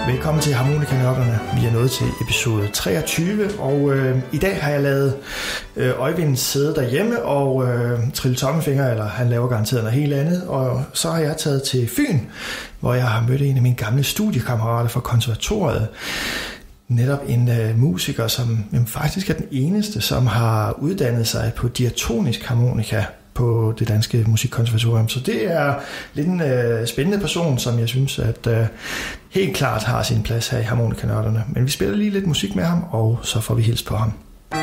Velkommen til Harmonika-nørderne. Vi er nået til episode 23, og i dag har jeg lavet Øjvind sidde derhjemme og trille tommelfinger, eller han laver garanteret noget helt andet. Og så har jeg taget til Fyn, hvor jeg har mødt en af mine gamle studiekammerater fra konservatoriet. Netop en musiker, som faktisk er den eneste, som har uddannet sig på diatonisk harmonika på det danske musikkonservatorium. Så det er lidt en spændende person, som jeg synes, at helt klart har sin plads her i Harmonika-nørderne. Men vi spiller lige lidt musik med ham, og så får vi hils på ham.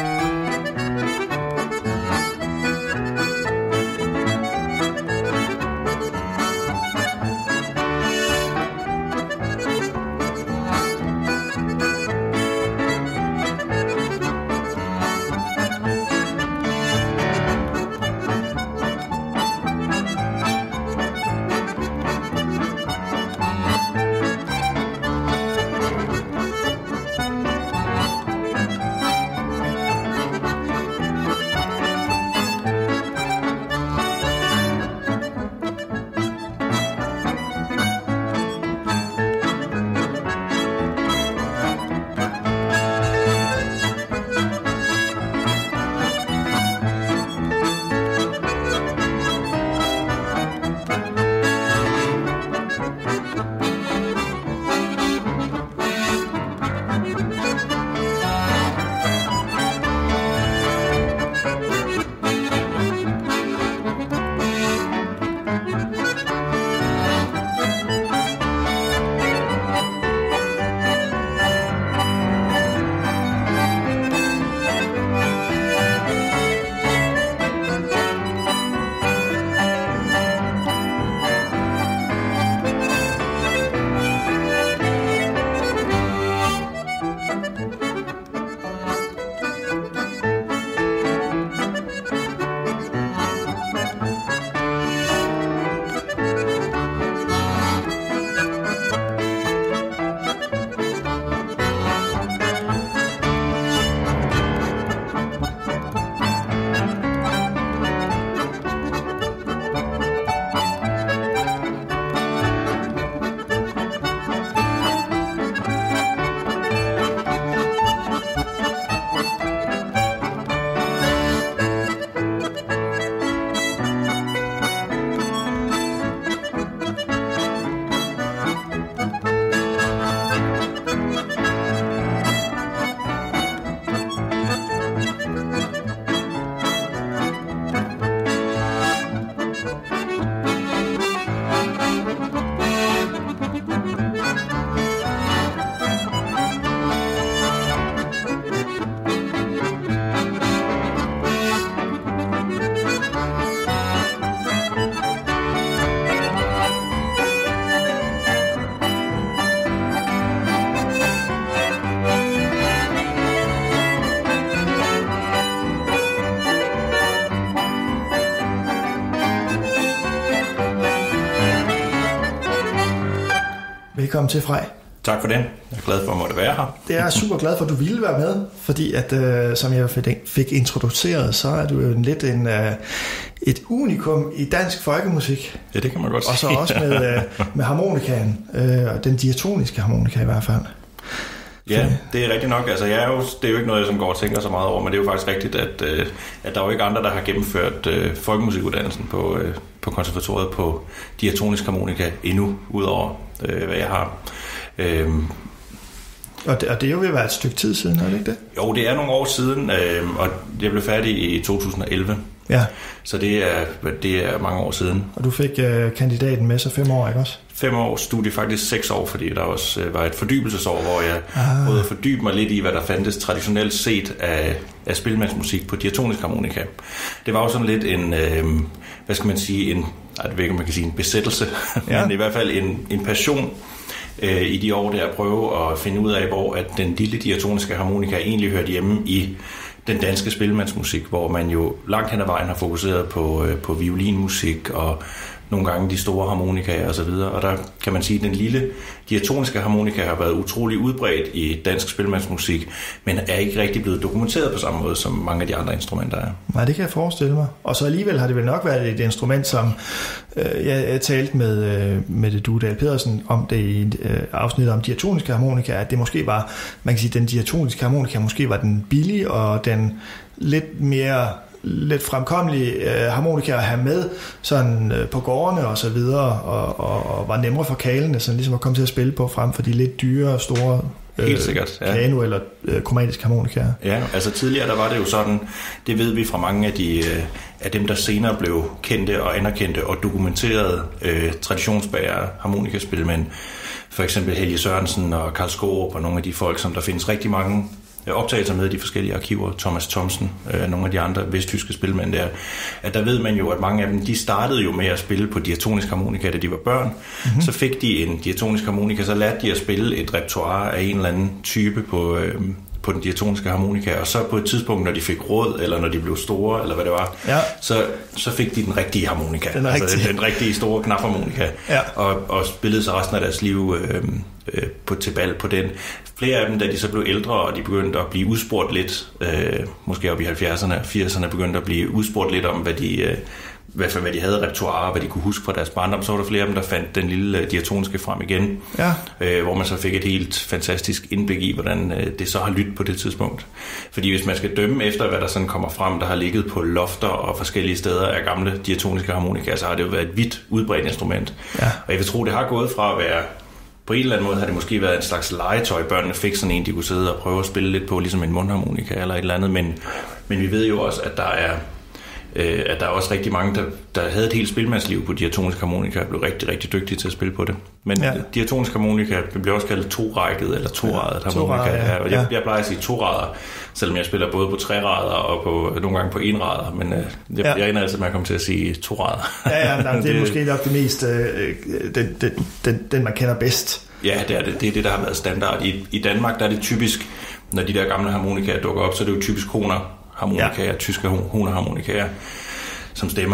Velkommen til, Frej. Tak for det. Jeg er glad for at måtte være her. Det er jeg super glad for, at du ville være med, fordi at, som jeg fik introduceret, så er du jo lidt et unikum i dansk folkemusik. Ja, det kan man godt sige. Og så også med harmonikaen, den diatoniske harmonika i hvert fald. Ja, det er rigtigt nok. Altså, det er jo ikke noget, jeg som går og tænker så meget over, men det er jo faktisk rigtigt, at der er jo ikke andre, der har gennemført folkemusikuddannelsen på konservatoriet på diatonisk harmonika endnu, udover hvad jeg har. Og det er jo ved at være et stykke tid siden, er det ikke det? Jo, det er nogle år siden, og jeg blev færdig i 2011. Ja. Så det er mange år siden. Og du fik kandidaten med sig 5 år, ikke også? 5 år studie, faktisk 6 år, fordi der også var et fordybelsesår, hvor jeg prøvede at fordybe mig lidt i, hvad der fandtes traditionelt set af spilmandsmusik på diatonisk harmonika. Det var jo sådan lidt en, hvad skal man sige, jeg ved ikke, om man kan sige en besættelse, ja. Men i hvert fald en passion i de år der at prøve at finde ud af, hvor at den lille diatoniske harmonika egentlig hørte hjemme i den danske spilmandsmusik, hvor man jo langt hen ad vejen har fokuseret på violinmusik og nogle gange de store harmonikaer og så videre. Og der kan man sige, at den lille diatoniske harmonika har været utrolig udbredt i dansk spilmandsmusik, men er ikke rigtig blevet dokumenteret på samme måde, som mange af de andre instrumenter er. Nej, det kan jeg forestille mig. Og så alligevel har det vel nok været et instrument, som jeg talte med det Duedal Pedersen om det i et afsnit om diatoniske harmonika, at det måske var, man kan sige, den diatoniske harmonika måske var den billige og den lidt fremkommelige harmonika at have med sådan på gårdene og så videre, og var nemmere for kalene, sådan ligesom at komme til at spille på, frem for de lidt dyre, store helt sikkert, ja. Piano eller kromatiske harmonika. Ja, altså tidligere der var det jo sådan, det ved vi fra mange af dem, der senere blev kendte og anerkendte og dokumenterede traditionsbærere harmonikaspilmænd. For eksempel Helge Sørensen og Karl Skaarup og nogle af de folk, som der findes rigtig mange optagelser med i de forskellige arkiver, Thomas Thomsen, nogle af de andre vesttyske spilmænd der, at der ved man jo, at mange af dem, de startede jo med at spille på diatonisk harmonika, da de var børn. Mm-hmm. Så fik de en diatonisk harmonika, så lærte de at spille et repertoire af en eller anden type på den diatoniske harmonika, og så på et tidspunkt, når de fik råd, eller når de blev store, eller hvad det var, ja. så fik de den rigtige harmonika, den rigtige store knapharmonika, ja. og spillede sig resten af deres liv til bal på den. Flere af dem, da de så blev ældre, og de begyndte at blive udspurgt lidt, måske op i 70'erne og 80'erne, begyndte at blive udspurgt lidt om, hvad de havde repertoire, hvad de kunne huske fra deres barndom, så var der flere af dem, der fandt den lille diatoniske frem igen, ja. Hvor man så fik et helt fantastisk indblik i, hvordan det så har lyttet på det tidspunkt. Fordi hvis man skal dømme efter, hvad der sådan kommer frem, der har ligget på lofter og forskellige steder af gamle diatoniske harmonika, så har det jo været et vidt udbredt instrument. Ja. Og jeg vil tro, det har gået fra at være, på en eller anden måde har det måske været en slags legetøj. Børnene fik sådan en, de kunne sidde og prøve at spille lidt på, ligesom en mundharmonika eller et eller andet, men vi ved jo også, at der er også rigtig mange, der havde et helt spilmandsliv på diatonisk harmonika og blev rigtig, rigtig dygtige til at spille på det. Men ja. Diatonisk harmonika bliver også kaldt torækket eller toradet harmonika. Ja. Og jeg plejer at sige torader, selvom jeg spiller både på trerader og nogle gange på enrader, men jeg ender altid med at komme til at sige torader. Ja, det er måske nok det mest, den man kender bedst. Ja, det er det. Det er det, der har været standard. I Danmark der er det typisk, når de der gamle harmonikaer dukker op, så er det jo typisk harmonikaer, ja. Tyske harmonikaer, som stemmer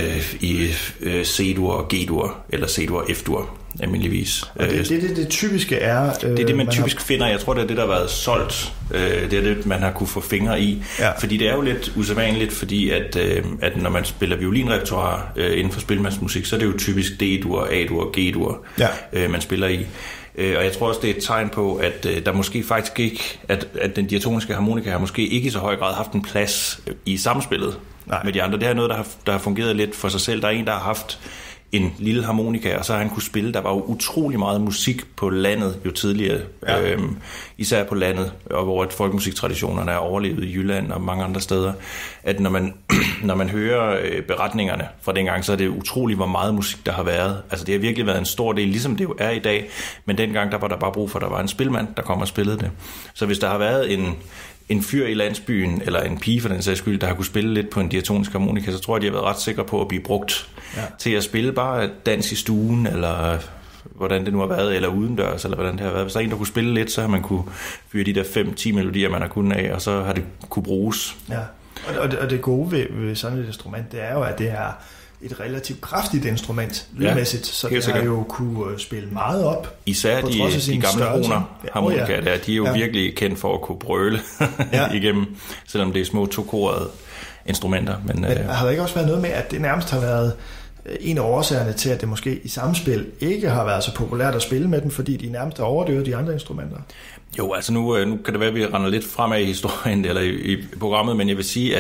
i C-dur og G-dur, eller C-dur og F-dur, almindeligvis. Og det typiske er... det er det, man typisk finder. Jeg tror, det er det, der har været solgt. Det er det, man har kunne få fingre i. Ja. Fordi det er jo lidt usædvanligt, fordi at når man spiller violinrepertoire inden for spilmandsmusik, så er det jo typisk D-dur, A-dur og G-dur, ja. Man spiller i. Og jeg tror også, det er et tegn på, at der måske faktisk ikke, at den diatoniske harmonika har måske ikke i så høj grad haft en plads i samspillet med de andre. Det er noget, der har fungeret lidt for sig selv. Der er en, der har haft en lille harmonika, og så har han kunne spille. Der var jo utrolig meget musik på landet jo tidligere, ja. Især på landet, og hvor folkemusiktraditionerne er overlevet i Jylland og mange andre steder, at når man hører beretningerne fra dengang, så er det utroligt, hvor meget musik der har været. Altså det har virkelig været en stor del, ligesom det jo er i dag, men dengang der var der bare brug for, at der var en spilmand, der kom og spillede det. Så hvis der har været en fyr i landsbyen, eller en pige for den sags skyld, der har kunne spille lidt på en diatonisk harmonika, så tror jeg, de har været ret sikre på at blive brugt til at spille bare dans i stuen, eller hvordan det nu har været, eller udendørs, eller hvordan det har været. Hvis der er en, der kunne spille lidt, så har man kunne fyre de der 5-10 melodier, man har kunnet af, og så har det kunne bruges. Ja, og det gode ved sådan et instrument, det er jo, at det er et relativt kraftigt instrument lydmæssigt, så det har jo kunne spille meget op. Især de gamle harmonika der, de er jo virkelig kendt for at kunne brøle igennem, selvom det er små tokorede instrumenter. Men har der ikke også været noget med, at det nærmest har været en af årsagerne til, at det måske i samspil ikke har været så populært at spille med dem, fordi de nærmest har overdøvet de andre instrumenter? Jo, altså nu kan det være, at vi render lidt fremad i historien, eller i programmet, men jeg vil sige,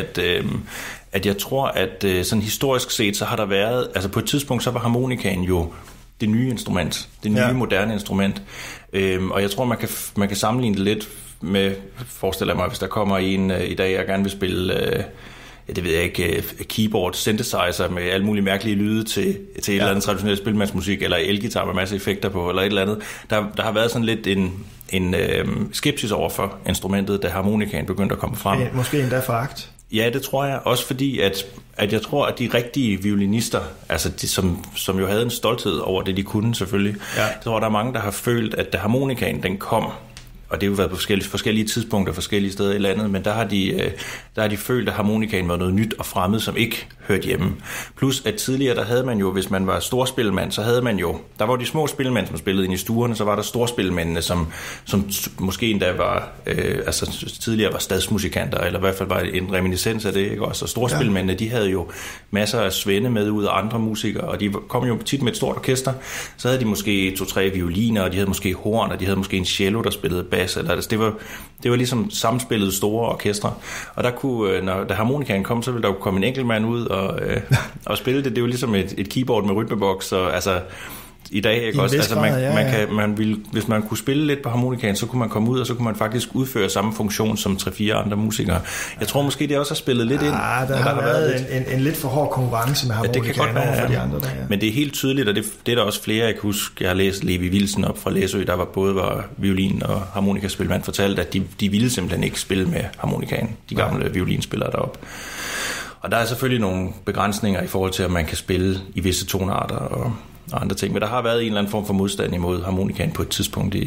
at jeg tror, at sådan historisk set, så har der været, altså på et tidspunkt, så var harmonikaen jo det nye instrument, det nye moderne instrument, og jeg tror, man kan sammenligne det lidt med, forestiller mig, hvis der kommer en i dag, jeg gerne vil spille... det ved jeg ikke, keyboard, synthesizer med alle mulige mærkelige lyde til et eller andet traditionelt spilmandsmusik, eller elgitar med masse effekter på, eller et eller andet. Der har været sådan lidt en skepsis over for instrumentet, da harmonikaen begyndte at komme frem. Måske endda foragt. Ja, det tror jeg. Også fordi, at jeg tror, at de rigtige violinister, altså de, som jo havde en stolthed over det, de kunne selvfølgelig, jeg tror, der er mange, der har følt, at da harmonikaen den kom, og det har jo været på forskellige tidspunkter, forskellige steder i landet, men der har de følt, at harmonikaen var noget nyt og fremmed, som ikke hørte hjemme. Plus at tidligere, der havde man jo, hvis man var storspilmand, så havde man jo, der var de små spilmænd, som spillede ind i stuerne, så var der storspilmændene, som måske endda var, tidligere var stadsmusikanter, eller i hvert fald var en reminiscens af det, ikke også? Og storspilmændene, de havde jo masser af svende med ud af andre musikere, og de kom jo tit med et stort orkester, så havde de måske 2-3 violiner, og de havde måske horn, og de havde måske en cello, der spillede bas, eller det var ligesom samspillet store orkestre, og der kunne, da harmonikaen kom, så ville der jo komme en enkelt mand ud og spille det. Det er jo ligesom et keyboard med rytmeboks, og altså i dag, ikke også? Altså hvis man kunne spille lidt på harmonikaen, så kunne man komme ud, og så kunne man faktisk udføre samme funktion som 3-4 andre musikere. Jeg tror måske, det også har spillet lidt ind. Der har været en lidt for hård konkurrence med harmonikaen over for de andre. Der, Men det er helt tydeligt, og det er der også flere, jeg kan huske. Jeg har læst Levi Wilson op fra Læsø, der både var violin og harmonikaspilmand, fortalte, at de ville simpelthen ikke spille med harmonikaen, de gamle violinspillere deroppe. Og der er selvfølgelig nogle begrænsninger i forhold til, at man kan spille i visse tonarter og andre ting, men der har været en eller anden form for modstand imod harmonikaen på et tidspunkt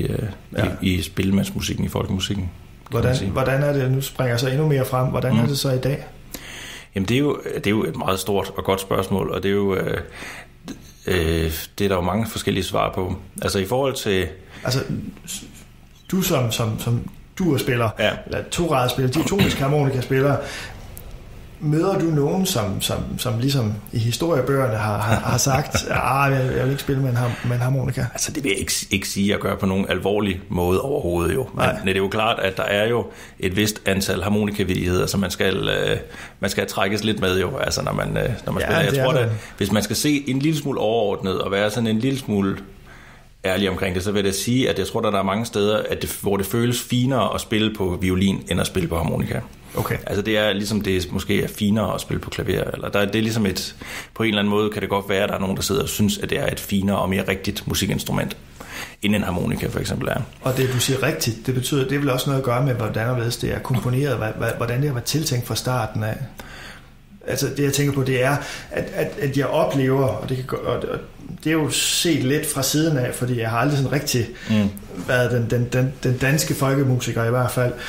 i spillemandsmusikken, i folkemusikken. Hvordan er det, nu springer jeg så endnu mere frem, hvordan er det så i dag? Jamen det er jo et meget stort og godt spørgsmål, og det er jo det er der jo mange forskellige svar på. Altså i forhold til... Altså du som duospiller, eller toradspiller, diatonisk harmonikaspiller, møder du nogen, som ligesom i historiebøgerne har sagt, jeg vil ikke spille med en harmonika? Altså det vil jeg ikke sige, at jeg gør på nogen alvorlig måde overhovedet jo. Men det er jo klart, at der er jo et vist antal harmonikavidigheder, som man skal trækkes lidt med jo, altså når man spiller. Jeg tror at hvis man skal se en lille smule overordnet og være sådan en lille smule ærlig omkring det, så vil jeg sige, at jeg tror, at der er mange steder, hvor det føles finere at spille på violin, end at spille på harmonika. Okay. Altså det er ligesom, det måske er finere at spille på klaver, eller det er ligesom på en eller anden måde kan det godt være, at der er nogen, der sidder og synes, at det er et finere og mere rigtigt musikinstrument, end en harmonika for eksempel er. Og det, du siger rigtigt, det betyder, det vil også noget at gøre med, hvordan det er komponeret, hvordan det har været tiltænkt fra starten af. Altså det, jeg tænker på, det er, at jeg oplever, og det er jo set lidt fra siden af, fordi jeg har aldrig sådan rigtig været den danske folkemusiker i hvert fald,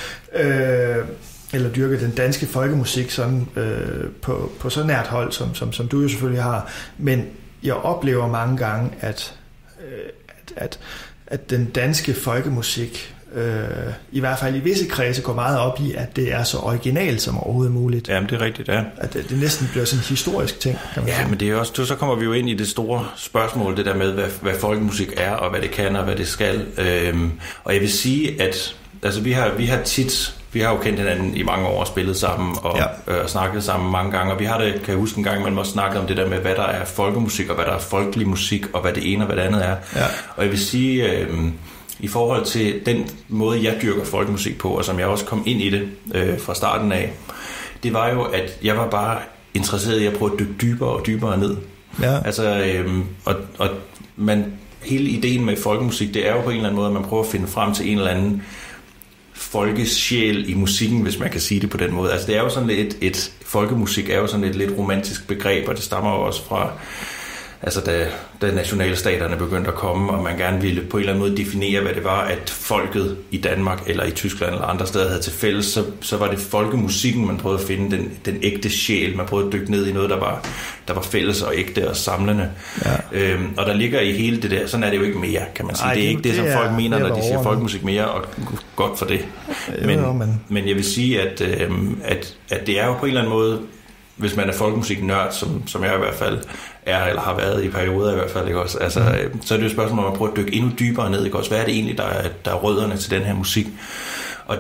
eller dyrket den danske folkemusik sådan, på så nært hold, som du jo selvfølgelig har. Men jeg oplever mange gange, at den danske folkemusik, i hvert fald i visse kredse, går meget op i, at det er så originalt som overhovedet muligt. Jamen, det er rigtigt, ja. At det næsten bliver sådan en historisk ting, kan man sige. Men det er også, så kommer vi jo ind i det store spørgsmål, det der med, hvad folkemusik er, og hvad det kan, og hvad det skal. Og jeg vil sige, at altså, vi har jo kendt hinanden i mange år og spillet sammen og snakket sammen mange gange, og vi har det, kan jeg huske en gang, man må snakke om det der med, hvad der er folkemusik, og hvad der er folkelig musik, og hvad det ene og hvad det andet er. Ja. Og jeg vil sige, i forhold til den måde, jeg dyrker folkemusik på, og som jeg også kom ind i det fra starten af, det var jo, at jeg var bare interesseret i at prøve at dykke dybere og dybere ned. Ja. Altså, og hele ideen med folkemusik, det er jo på en eller anden måde, at man prøver at finde frem til en eller anden folkesjæl i musikken, hvis man kan sige det på den måde. Altså det er jo sådan lidt folkemusik er jo sådan et lidt romantisk begreb, og det stammer jo også fra, altså da nationalstaterne begyndte at komme, og man gerne ville på en eller anden måde definere, hvad det var, at folket i Danmark eller i Tyskland eller andre steder havde til fælles, så var det folkemusikken, man prøvede at finde den ægte sjæl, man prøvede at dykke ned i noget, der var fælles og ægte og samlende. Ja. Og der ligger i hele det der, sådan er det jo ikke mere, kan man sige. Ej, det er ikke det, som folk mener, når de siger folkemusik mere, og godt for det. Men jeg vil sige, at det er jo på en eller anden måde, hvis man er folkemusik-nørd, som jeg i hvert fald er, eller har været i perioder i hvert fald, ikke også? Altså, så er det jo et spørgsmål, om at prøve at dykke endnu dybere ned, ikke også? Hvad er det egentlig, der er rødderne til den her musik? Og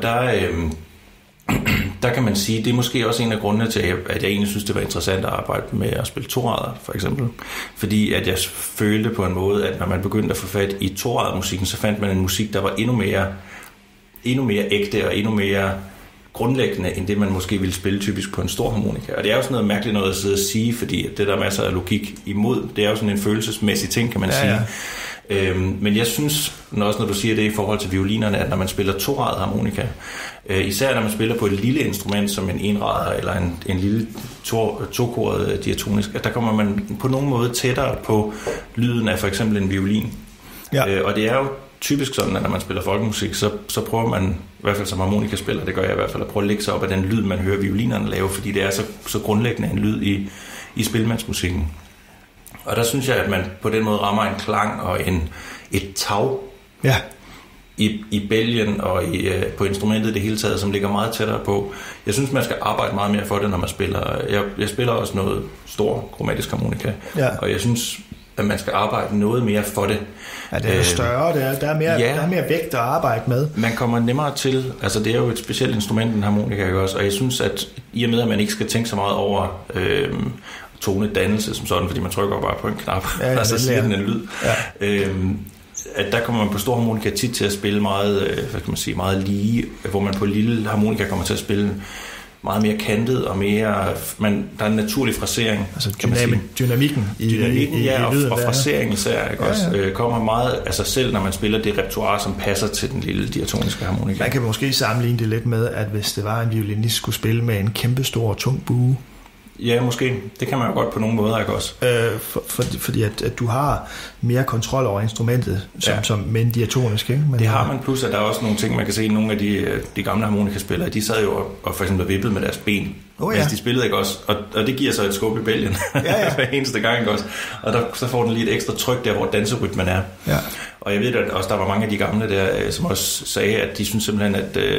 der kan man sige, det er måske også en af grundene til, at jeg egentlig synes, det var interessant at arbejde med at spille torader, for eksempel. Fordi at jeg følte på en måde, at når man begyndte at få fat i toradermusikken, så fandt man en musik, der var endnu mere ægte og endnu mere grundlæggende, end det man måske ville spille typisk på en stor harmonika. Og det er jo sådan noget mærkeligt noget at sidde og sige, fordi det der er masser af logik imod. Det er jo sådan en følelsesmæssig ting, kan man sige. Men jeg synes, når du siger det i forhold til violinerne, at når man spiller toradet harmonika, især når man spiller på et lille instrument som en enrader eller en lille tokoret diatonisk, at der kommer man på nogen måde tættere på lyden af for eksempel en violin. Ja. Og det er jo typisk sådan, at når man spiller folkemusik, så prøver man, i hvert fald som harmonikaspiller, det gør jeg i hvert fald, at prøve at lægge sig op af den lyd, man hører violinerne lave, fordi det er så grundlæggende en lyd i spilmandsmusikken. Og der synes jeg, at man på den måde rammer en klang og et tag i bælgen og på instrumentet det hele taget, som ligger meget tættere på. Jeg synes, man skal arbejde meget mere for det, når man spiller. Jeg spiller også noget stor kromatisk harmonika, og jeg synes, at man skal arbejde noget mere for det. Ja, det er jo større, der er mere vægt at arbejde med. Man kommer nemmere til, altså det er jo et specielt instrument, en harmonika, ikke også? Og jeg synes, at i og med, at man ikke skal tænke så meget over tonedannelse som sådan, fordi man trykker bare på en knap, og så siger den en lyd. Ja. At der kommer man på stor harmonika tit til at spille meget, meget lige, hvor man på lille harmonika kommer til at spille meget mere kantet og mere... der er en naturlig frasering. Altså dynamikken i lyden. Og frasering især, ikke også? Kommer meget af sig selv, når man spiller det repertoire, som passer til den lille diatoniske harmonika. Man kan måske sammenligne det lidt med, at hvis det var en violinist, skulle spille med en kæmpestor tung bue. Ja, måske. Det kan man jo godt på nogle måder, ikke også? Fordi at du har mere kontrol over instrumentet, som med en diatonisk, ikke? Men det har man, plus at der er også nogle ting, man kan se, nogle af de gamle harmonikaspillere, de sad jo og for eksempel vippede med deres ben, mens de spillede, ikke også? Og det giver så et skub i bælgen hver eneste gang, ikke også? Og så får den lige et ekstra tryk der, hvor danserytmen er. Ja. Og jeg ved at også, der var mange af de gamle der, som også sagde, at de synes simpelthen,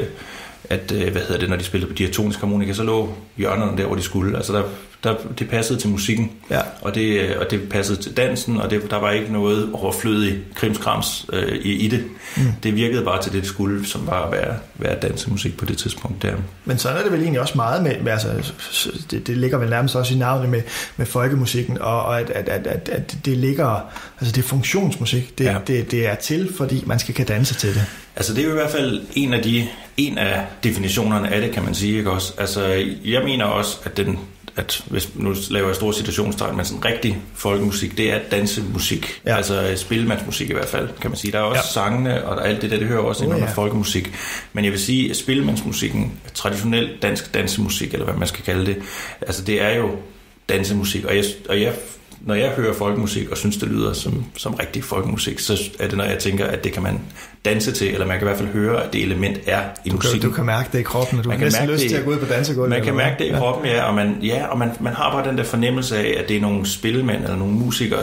at når de spillede på diatonisk harmonika, så lå hjørnerne der, hvor de skulle. Altså det passede til musikken, og det passede til dansen, og der var ikke noget overflødigt krimskrams i det. Det virkede bare til det skulle, som var at være dansemusik på det tidspunkt der. Men sådan er det vel egentlig også meget med altså, det ligger vel nærmest også i navnet med folkemusikken, og at det ligger, altså det er funktionsmusik, det er til, fordi man skal kan danse til det. Altså det er jo i hvert fald en af definitionerne af det, kan man sige, ikke også? Altså jeg mener også, at hvis nu laver jeg store situationstegn, men sådan rigtig folkemusik, det er dansemusik. Ja. Altså spillemandsmusik i hvert fald, kan man sige. Der er også sangene, og alt det der, det hører også ind under folkemusik. Men jeg vil sige, at spillemandsmusikken, traditionel dansk dansemusik, eller hvad man skal kalde det, altså det er jo dansemusik. Og når jeg hører folkemusik og synes, det lyder som rigtig folkemusik, så er det, når jeg tænker, at det kan man danse til, eller man kan i hvert fald høre, at det element er i musikken. Du kan mærke det i kroppen, og du har næsten lyst til at gå ud på dansegulvet. Man kan mærke det i kroppen, og man har bare den der fornemmelse af, at det er nogle spillemænd eller nogle musikere,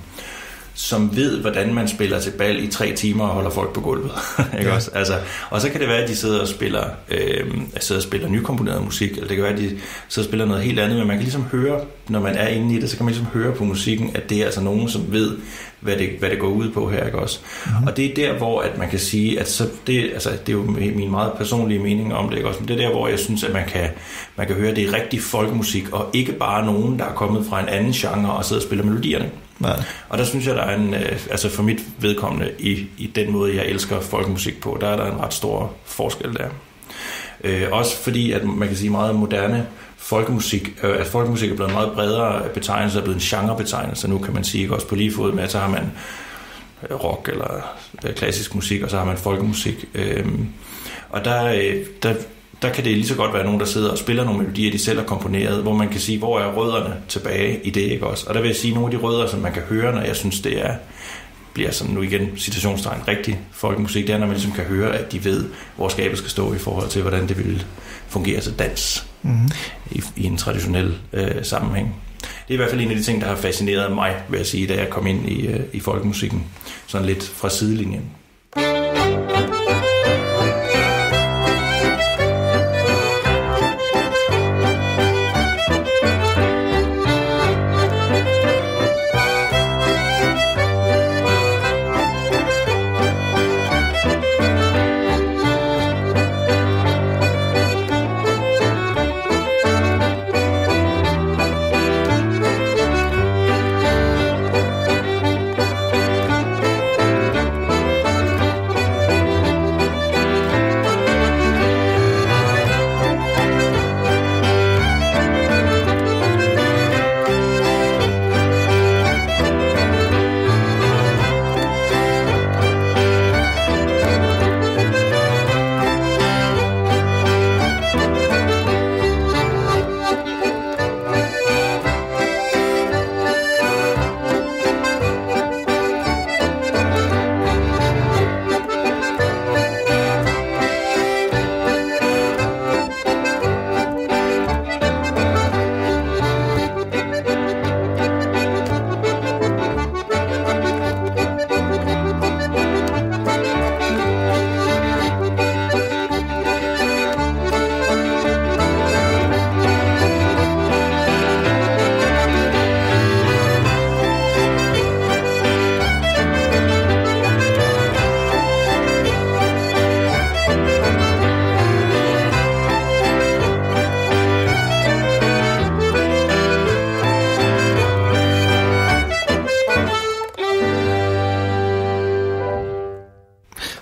som ved, hvordan man spiller til bal i 3 timer og holder folk på gulvet. Ikke også? Altså, og så kan det være, at de sidder og spiller nykomponeret musik, eller det kan være, at de sidder og spiller noget helt andet, men man kan ligesom høre, når man er inde i det, så kan man ligesom høre på musikken, at det er altså nogen, som ved, hvad det går ud på her, ikke også? Mm-hmm. Og det er der, hvor at man kan sige, at det er jo min meget personlige mening om det, ikke også? Men det er der, hvor jeg synes, at man kan høre, at det er rigtig folkemusik, og ikke bare nogen, der er kommet fra en anden genre og sidder og spiller melodierne. Nej. Og der synes jeg, der er for mit vedkommende i den måde, jeg elsker folkemusik på, der er der en ret stor forskel der. Også fordi, at man kan sige meget moderne folkemusik, at folkemusik er blevet meget bredere betegnelse, er blevet en genrebetegnelse, nu kan man sige, også på lige fod med, at så har man rock eller klassisk musik, og så har man folkemusik. Og der kan det lige så godt være nogen, der sidder og spiller nogle melodier, de selv har komponeret, hvor man kan sige, hvor er rødderne tilbage i det, ikke også? Og der vil jeg sige, nogle af de rødder, som man kan høre, når jeg synes, det bliver sådan nu igen citationstegn rigtig folkemusik, det er, når man ligesom kan høre, at de ved, hvor skabet skal stå i forhold til, hvordan det vil fungere til dans i en traditionel sammenhæng. Det er i hvert fald en af de ting, der har fascineret mig, vil jeg sige, da jeg kom ind i folkemusikken, sådan lidt fra sidelinjen.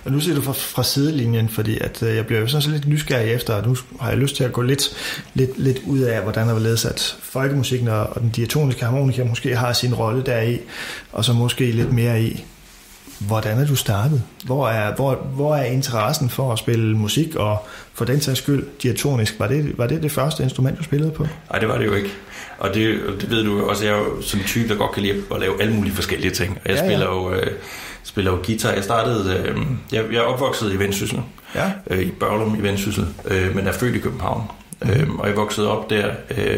Og nu ser du fra sidelinjen, fordi at jeg bliver jo sådan lidt nysgerrig efter, og nu har jeg lyst til at gå lidt ud af, hvordan der var ledet, at folkemusikken og den diatoniske harmonika måske har sin rolle deri, og så måske lidt mere i, hvordan er du startet? Hvor er interessen for at spille musik, og for den sags skyld diatonisk? Var det første instrument, du spillede på? Nej, det var det jo ikke. Og det ved du jo også, jeg er jo sådan en type, der godt kan lide at lave alle mulige forskellige ting. Og jeg spiller jo guitar. Jeg startede, jeg er opvokset i Vendsyssel, i Børglum i Vendsyssel, men er født i København. Og jeg voksede op der,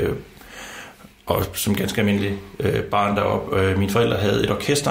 og som ganske almindelig barn deroppe. Mine forældre havde et orkester,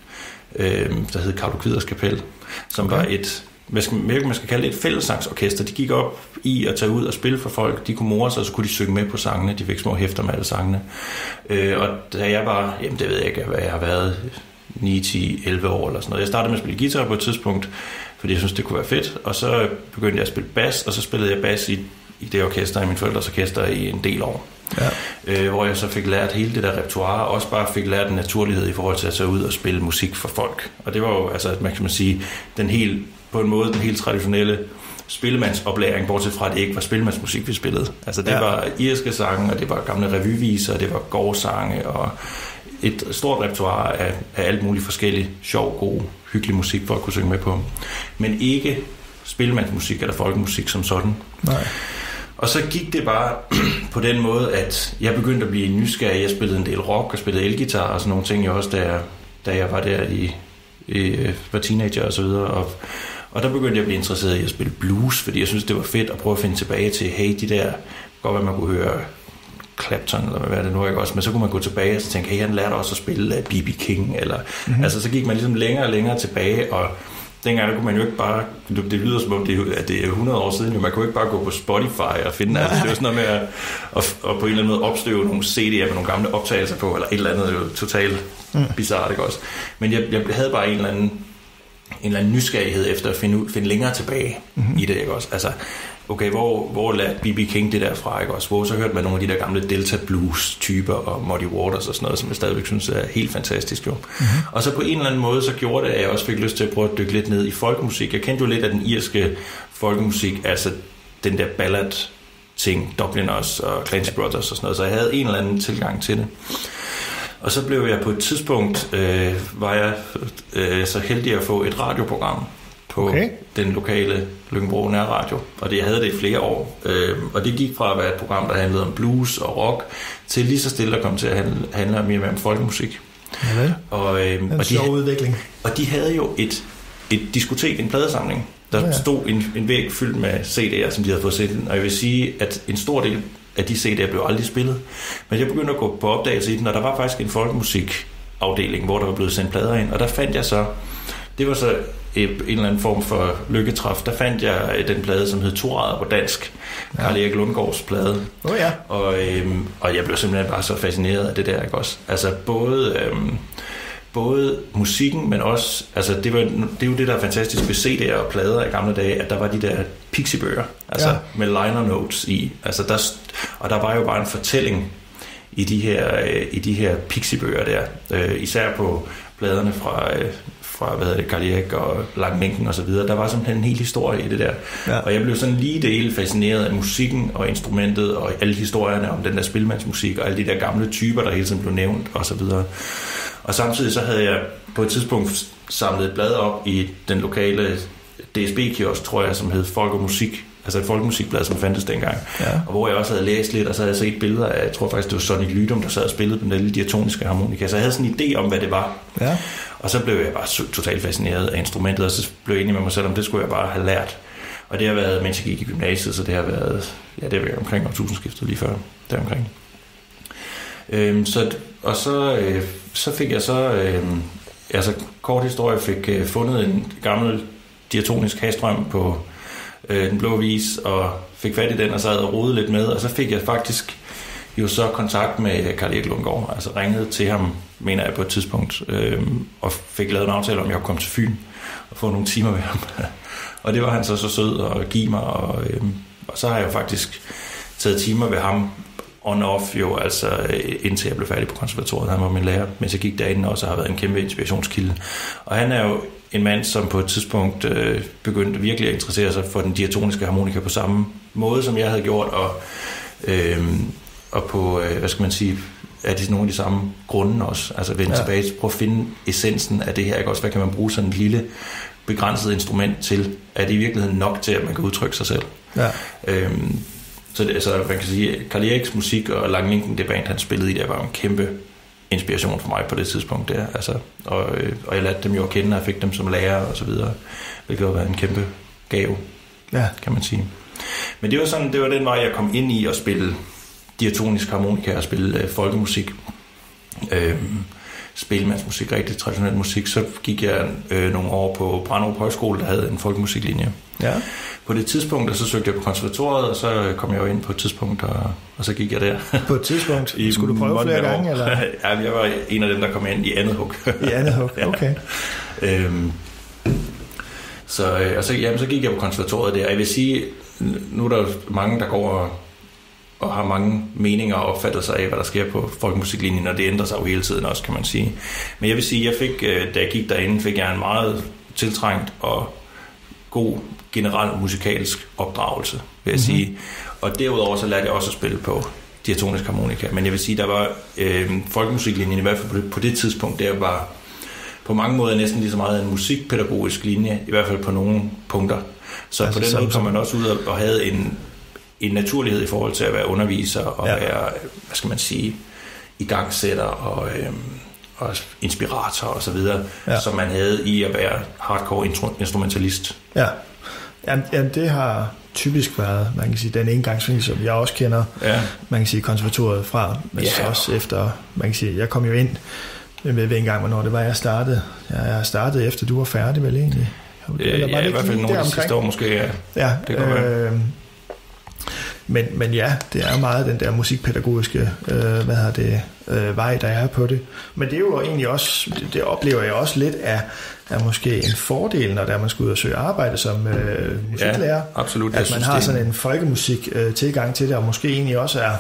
der hed Carlo Kviders Kapel, som var et, man skal kalde det et fællessangsorkester. De gik op i at tage ud og spille for folk. De kunne more sig, og så kunne de synge med på sangene. De fik små hæfter med alle sangene. Og da jeg var, det ved jeg ikke, hvad jeg har været, 9, 10, 11 år eller sådan noget. Jeg startede med at spille guitar på et tidspunkt, fordi jeg synes det kunne være fedt. Og så begyndte jeg at spille bas, og så spillede jeg bas i det orkester, i min forældres orkester, i en del år. Ja. Hvor jeg så fik lært hele det der repertoire, og også bare fik lært en naturlighed i forhold til at tage ud og spille musik for folk. Og det var jo, altså, man kan sige, på en måde den helt traditionelle spillemandsoplæring, bortset fra, at det ikke var spillemandsmusik, vi spillede. Altså det var irske sange, og det var gamle revyviser, og det var gårdsange, og et stort repertoire af alt muligt forskelligt, sjov, god, hyggelig musik, for at kunne synge med på. Men ikke spillemandsmusik eller folkemusik som sådan. Nej. Og så gik det bare på den måde, at jeg begyndte at blive nysgerrig. Jeg spillede en del rock og spillede elgitar og sådan nogle ting, jeg også, da jeg var der var teenager og så videre. Og der begyndte jeg at blive interesseret i at spille blues, fordi jeg synes, det var fedt at prøve at finde tilbage til, hey, de der, godt være, man kunne høre Clapton, eller hvad det nu ikke også, men så kunne man gå tilbage og så tænke, hey, han lærte også at spille B.B. King, eller, altså så gik man ligesom længere og længere tilbage, og dengang kunne man jo ikke bare, det lyder som om det er 100 år siden, jo, man kunne ikke bare gå på Spotify og finde, altså det var sådan noget med at på en eller anden måde opstøve nogle CD'er med nogle gamle optagelser på, eller et eller andet, det var totalt bizarrt, ikke også? Men jeg havde bare en eller anden nysgerrighed efter at finde længere tilbage i det, ikke også? Altså, okay, hvor lærte B.B. King det der fra, ikke også? Hvor så hørte man nogle af de der gamle Delta Blues-typer og Muddy Waters og sådan noget, som jeg stadigvæk synes er helt fantastisk, jo. Og så på en eller anden måde, så gjorde det, at jeg også fik lyst til at prøve at dykke lidt ned i folkemusik. Jeg kendte jo lidt af den irske folkemusik, altså den der ballad-ting, Dubliners og Clancy Brothers og sådan noget, så jeg havde en eller anden tilgang til det. Og så blev jeg på et tidspunkt, var jeg så heldig at få et radioprogram på den lokale Lyngby Nærradio, og jeg havde det i flere år. Og det gik fra at være et program, der handlede om blues og rock, til lige så stille at komme til at handle mere om folkemusik. Ja, og sjov udvikling. Og de havde jo et diskotek, en pladesamling. Der stod en væg fyldt med CD'er, som de havde fået set. Og jeg vil sige, at en stor del af de CD'er blev aldrig spillet. Men jeg begyndte at gå på opdagelse i den, og der var faktisk en folkemusikafdeling, hvor der var blevet sendt plader ind. Og der fandt jeg så, det var så en eller anden form for lykketræf, der fandt jeg den plade, som hed Torader på dansk. Karl Erik Lundgaards plade. Og jeg blev simpelthen bare så fascineret af det der, ikke også? Altså både musikken, men også, altså det er jo det, der er fantastisk ved CD'er og plader i gamle dage, at der var de der pixibøger, altså med liner notes i, altså og der var jo bare en fortælling i de her pixibøger der, især på pladerne fra Karl Erik og Langmænken og så videre. Der var simpelthen en hel historie i det der. Ja. Og jeg blev sådan lige dele fascineret af musikken og instrumentet og alle historierne om den der spilmandsmusik og alle de der gamle typer, der hele tiden blev nævnt og så videre. Og samtidig så havde jeg på et tidspunkt samlet et blad op i den lokale DSB-kiosk, tror jeg, som hed Folk og Musik. Altså et folkemusikblad, som fandtes dengang. Ja. Og hvor jeg også havde læst lidt, og så havde jeg set billeder af, jeg tror faktisk, det var Sonny Lydum, der sad og spillede den lille diatoniske harmonika. Så jeg havde sådan en idé om, hvad det var. Ja. Og så blev jeg bare totalt fascineret af instrumentet, og så blev jeg enig med mig selv, om det skulle jeg bare have lært. Og det har været, mens jeg gik i gymnasiet, så det har været, det har været omkring årtusindskiftet lige før, deromkring. Så fik jeg altså kort historie, fik fundet en gammel diatonisk hagstrøm på Den Blå Vis, og fik fat i den, og så havde jeg rodet lidt med, og så fik jeg faktisk jo så kontakt med Karl Erik Lundgaard, altså ringede til ham, mener jeg på et tidspunkt, og fik lavet en aftale om, at jeg kunne komme til Fyn og få nogle timer ved ham. Og det var han så sød at give mig, og så har jeg jo faktisk taget timer ved ham on-off jo, altså indtil jeg blev færdig på konservatoriet. Han var min lærer, mens jeg gik derinde, og så har været en kæmpe inspirationskilde. Og han er jo en mand, som på et tidspunkt begyndte virkelig at interessere sig for den diatoniske harmonika på samme måde, som jeg havde gjort, og på, hvad skal man sige, er det nogle af de samme grunde også. Altså vende tilbage til, prøve at finde essensen af det her, ikke også? Hvad kan man bruge sådan et lille, begrænset instrument til? Er det i virkeligheden nok til, at man kan udtrykke sig selv? Ja. Så det, altså, man kan sige, Carl Eriks musik og Lang Lincoln, det band, han spillede i, der var en kæmpe inspiration for mig på det tidspunkt der. Altså, og jeg lærte dem jo at kende, og jeg fik dem som lærer og så videre, hvilket var en kæmpe gave, kan man sige. Men det var sådan, det var den vej, jeg kom ind i at spille diatonisk harmonika og spille folkemusik, spillemandsmusik, rigtig traditionel musik. Så gik jeg nogle år på Brandrup Højskole, der havde en folkemusiklinje. Ja. På det tidspunkt, så søgte jeg på konservatoriet, og så kom jeg jo ind på et tidspunkt, og så gik jeg der. På et tidspunkt? Skulle du prøve flere gange? Eller? Ja, jeg var en af dem, der kom ind i andet hug. I andet hug, okay. Så gik jeg på konservatoriet der. Jeg vil sige, nu er der mange, der går og har mange meninger og opfattelser af, hvad der sker på folkemusiklinjen, og det ændrer sig jo hele tiden også, kan man sige. Men jeg vil sige, da jeg gik derinde, fik jeg en meget tiltrængt og god generel musikalsk opdragelse, vil jeg sige. Og derudover så lærte jeg også at spille på diatonisk harmonika. Men jeg vil sige, der var folkemusiklinjen, i hvert fald på det tidspunkt, der var på mange måder næsten lige så meget en musikpædagogisk linje, i hvert fald på nogle punkter. Så altså, på den måde kom man også ud og havde en naturlighed i forhold til at være underviser og være, hvad skal man sige, igangsætter og inspirator og så videre, som man havde i at være hardcore instrumentalist. Ja. Jamen, det har typisk været, man kan sige, den engangsvinkel, som jeg også kender, man kan sige, konservatoriet fra, men også efter, man kan sige, jeg kom jo ind med en gang, hvornår det var, jeg startede. Jeg startede efter, du var færdig, vel egentlig? Eller var det i hvert fald nogle af de sidste år måske, ja. Det kan være. Men ja, det er meget den der musikpædagogiske vej, der er på det. Men det er jo egentlig også, det oplever jeg også lidt af måske en fordel, når man skal ud og søge arbejde som musiklærer. Ja, absolut. At man har sådan en folkemusik tilgang til det, og måske egentlig også er...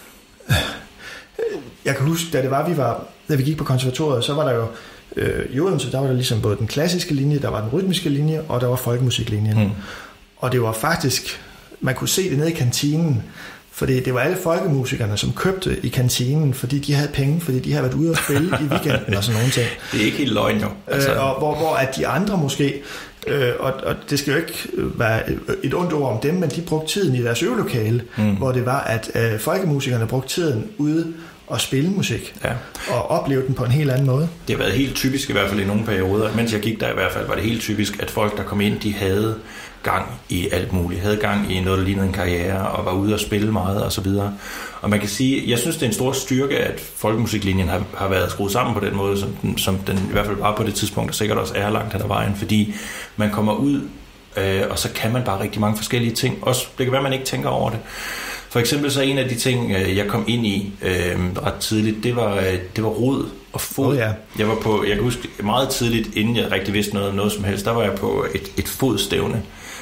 Jeg kan huske, da vi gik på konservatoriet, så var der jo i Odense, der var der ligesom både den klassiske linje, der var den rytmiske linje, og der var folkemusiklinjen. Og det var faktisk... Man kunne se det nede i kantinen, fordi det var alle folkemusikerne, som købte i kantinen, fordi de havde penge, fordi de havde været ude og spille i weekenden og sådan nogle ting. Det er ikke helt løgn, jo. Altså. Og hvor at de andre måske, og det skal jo ikke være et ondt ord om dem, men de brugte tiden i deres øvelokale, hvor det var, at folkemusikerne brugte tiden ude og spille musik, og opleve den på en helt anden måde. Det har været helt typisk, i hvert fald i nogle perioder. Mens jeg gik der i hvert fald, var det helt typisk, at folk, der kom ind, de havde gang i alt muligt. Havde gang i noget, der lignede en karriere, og var ude og spille meget, og så videre. Og man kan sige, jeg synes, det er en stor styrke, at folkemusiklinjen har været skruet sammen på den måde, som den i hvert fald var på det tidspunkt, og sikkert også er langt hen ad vejen, fordi man kommer ud, og så kan man bare rigtig mange forskellige ting. Også, det kan være, man ikke tænker over det. For eksempel så en af de ting, jeg kom ind i ret tidligt, det var rod og fod. Jeg kan huske meget tidligt, inden jeg rigtig vidste noget som helst, der var jeg på et fodstævne.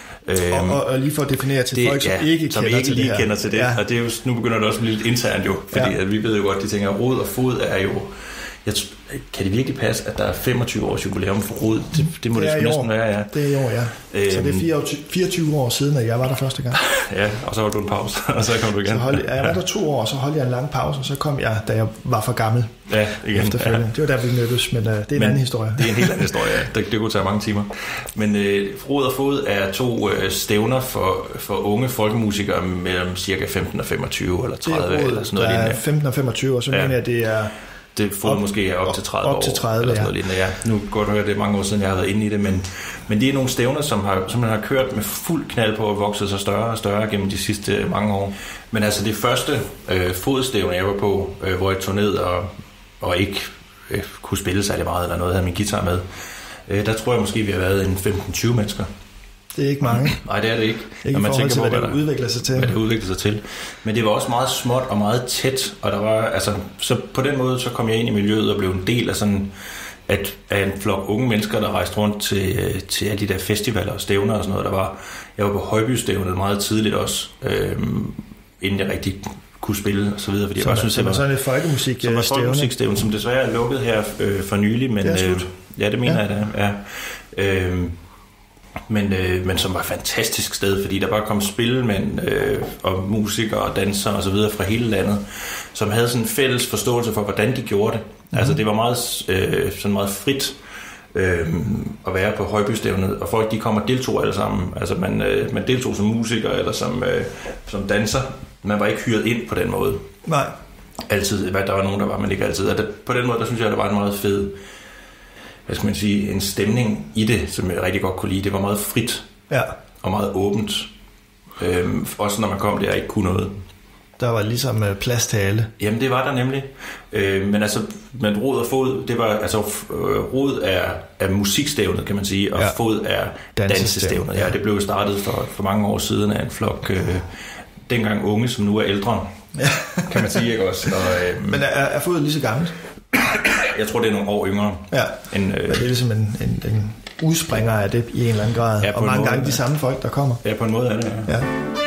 Og lige for at definere til folk, som ikke kender til det. Ja. Og det er jo, nu begynder det også at blive lidt internt jo, fordi at vi ved jo godt, de tænker, rod og fod er jo... Kan det virkelig passe, at der er 25 års jubilæum for rod? Det må det sgu næsten være, ja. Det er i år, ja. Så det er 24 år siden, at jeg var der første gang. Ja, og så var du en pause, og så kom du igen. Jeg var der 2 år, og så holdt jeg en lang pause, og så kom jeg, da jeg var for gammel. Ja, igen. Efterfølgende. Det var der, vi mødtes, men det er en anden historie. Det er en helt anden historie, ja. Det kunne tage mange timer. Men rod og fod er 2 stævner for unge folkemusikere mellem cirka 15 og 25 eller 30 eller sådan noget lignende. 15 og 25, og så mener jeg, det er... Det får måske op til 30 år. Op til 30, eller sådan noget. Ja. Nu godt høre, det er mange år siden, jeg har været inde i det, men det er nogle stævner, som man har kørt med fuld knald på og vokset sig større og større gennem de sidste mange år. Men altså det første fodstævne, jeg var på, hvor jeg tog ned og ikke kunne spille særlig meget eller noget, havde min guitar med, der tror jeg måske, vi har været en 15-20 mennesker. Det er ikke mange. Nej, det er det ikke. Ikke man tænker på, hvad det udvikler sig til. Hvad det udvikler sig til. Men det var også meget småt og meget tæt, og der var, altså, så på den måde, så kom jeg ind i miljøet og blev en del af sådan, af en flok unge mennesker, der rejste rundt til alle de der festivaler og stævner og sådan noget, jeg var på Højbystævnet meget tidligt også, inden jeg rigtig kunne spille og så videre, fordi jeg synes, det var sådan et folkemusikstævne, som desværre er lukket her for nylig, men det ja, det mener jeg da, ja. Men som var et fantastisk sted, fordi der bare kom spillemænd og musikere og dansere og så videre fra hele landet, som havde sådan en fælles forståelse for, hvordan de gjorde det. Altså det var meget, sådan meget frit at være på Højbystævnet, og folk de kom og deltog alle sammen. Altså man deltog som musiker eller som danser. Man var ikke hyret ind på den måde. Nej. Altid, der var nogen, der var, men ikke altid. Og på den måde, der synes jeg, der var en meget fed, hvad skal man sige, en stemning i det, som jeg rigtig godt kunne lide. Det var meget frit og meget åbent. Også når man kom der og ikke kunne noget. Der var ligesom plads til alle. Jamen det var der nemlig. Men rod og fod, det var altså rod er musikstævnet, kan man sige, og fod er dansestævnet. Ja, det blev startet for mange år siden af en flok dengang unge, som nu er ældre. Kan man sige, ikke også? Men er fod lige så gammelt? Jeg tror, det er nogle år yngre. Ja, men det er ligesom en udspringer af det i en eller anden grad. Ja, og mange gange de samme folk, der kommer. Ja, på en måde er det, ja.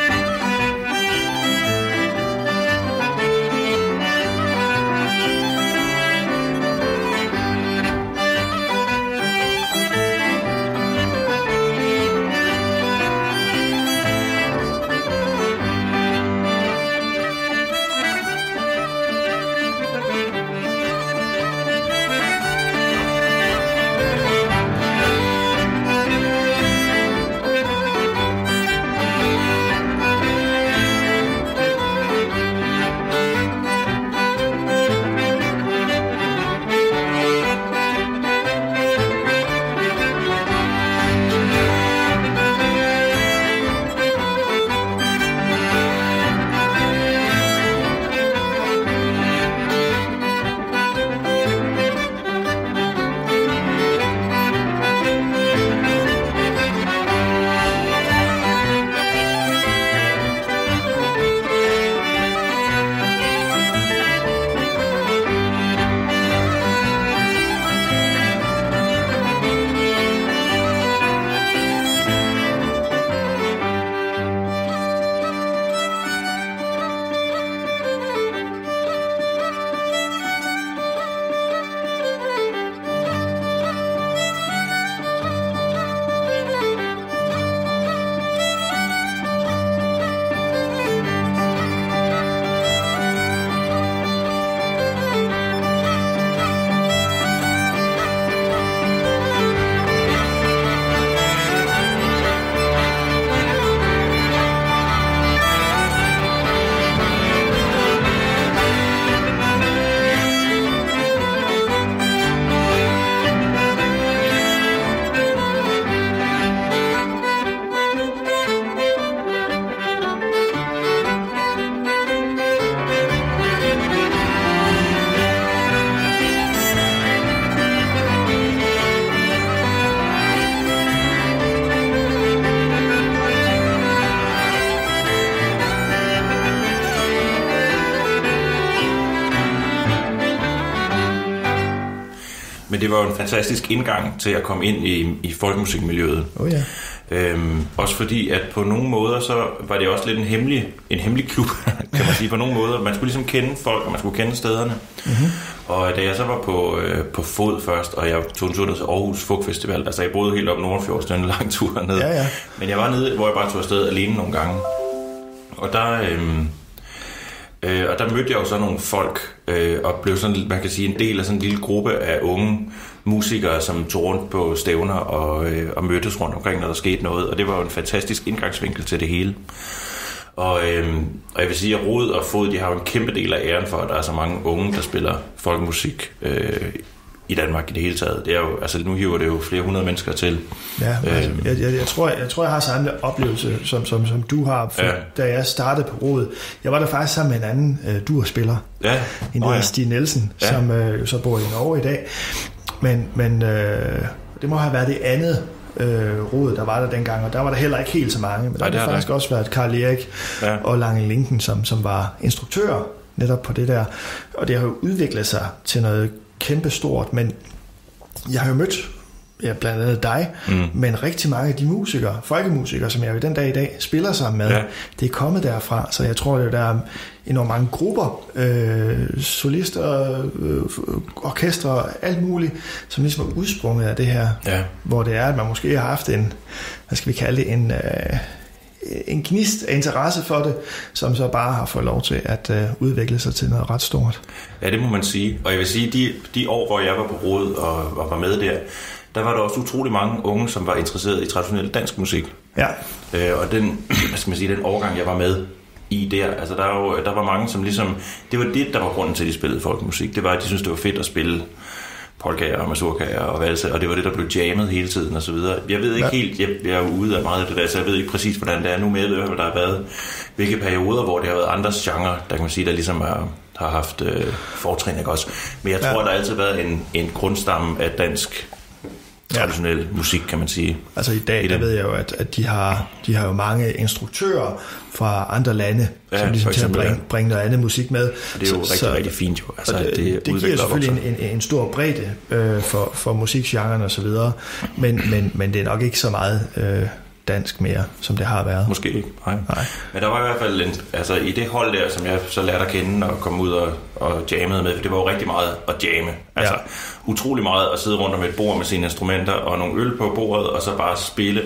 Men det var jo en fantastisk indgang til at komme ind i folkemusikmiljøet. Oh ja. Også fordi, at på nogle måder, så var det også lidt en hemmelig klub, kan man sige, på nogle måder. Man skulle ligesom kende folk, og man skulle kende stederne. Mm-hmm. Og da jeg så var på fod først, og jeg tog en tur ned til Aarhus Folkfestival, altså jeg boede helt op Nordfjord, sådan en lang tur ned. Ja. Men jeg var nede, hvor jeg bare tog afsted alene nogle gange. Og der mødte jeg jo så nogle folk, og blev sådan, man kan sige, en del af sådan en lille gruppe af unge musikere, som tog rundt på stævner og mødtes rundt omkring, når der skete noget. Og det var jo en fantastisk indgangsvinkel til det hele. Og jeg vil sige, at Rod og Fod, de har jo en kæmpe del af æren for, at der er så mange unge, der spiller folkemusik i Danmark i det hele taget. Det er jo, altså nu hiver det jo flere hundrede mennesker til. Ja, jeg tror, jeg har samme oplevelse, som du har, da jeg startede på Rod. Jeg var der faktisk sammen med en anden durspiller, en der Stig Nielsen, som så bor i Norge i dag. Men det må have været det andet Rod, der var der dengang, og der var der heller ikke helt så mange. Men der har faktisk også været Karl Erik og Lange Linken, som var instruktører netop på det der. Og det har jo udviklet sig til noget kæmpestort, men jeg har jo mødt blandt andet dig, men rigtig mange af de musikere, folkemusikere, som jeg jo den dag i dag spiller sammen med, det er kommet derfra, så jeg tror, der er enormt mange grupper, solister, orkestre, alt muligt, som ligesom er udsprunget af det her, hvor det er, at man måske har haft en, hvad skal vi kalde det, en gnist af interesse for det, som så bare har fået lov til at udvikle sig til noget ret stort. Ja, det må man sige. Og jeg vil sige, de år, hvor jeg var på Rod og var med der var der også utrolig mange unge, som var interesseret i traditionel dansk musik. Ja. Og den, hvad skal man sige, den årgang, jeg var med i der, altså der var mange, som ligesom, det var det, der var grunden til, at de spillede folkemusik. Det var, at de syntes, det var fedt at spille polkaer og mazurkaer og valse, og det var det, der blev jammet hele tiden og så videre. Jeg ved ikke helt, jeg er ude af meget af det der, så jeg ved ikke præcis, hvordan det er nu med, hvad der har været, hvilke perioder, hvor det har været andres genre, der kan man sige, der ligesom har haft fortrin, ikke også? Men jeg tror, der har altid været en grundstamme af dansk traditionel musik, kan man sige. Altså i dag, der ved jeg jo, at de har jo mange instruktører fra andre lande, som ligesom til at bringe noget andet musik med. Og det er jo rigtig fint jo. Altså, det giver selvfølgelig en stor bredde for musikgenren og så videre, men det er nok ikke så meget dansk mere, som det har været. Måske ikke, nej. Men der var i hvert fald i det hold der, som jeg så lærte at kende og kom ud og jammede med, for det var jo rigtig meget at jamme. Altså utrolig meget at sidde rundt om et bord med sine instrumenter og nogle øl på bordet, og så bare spille.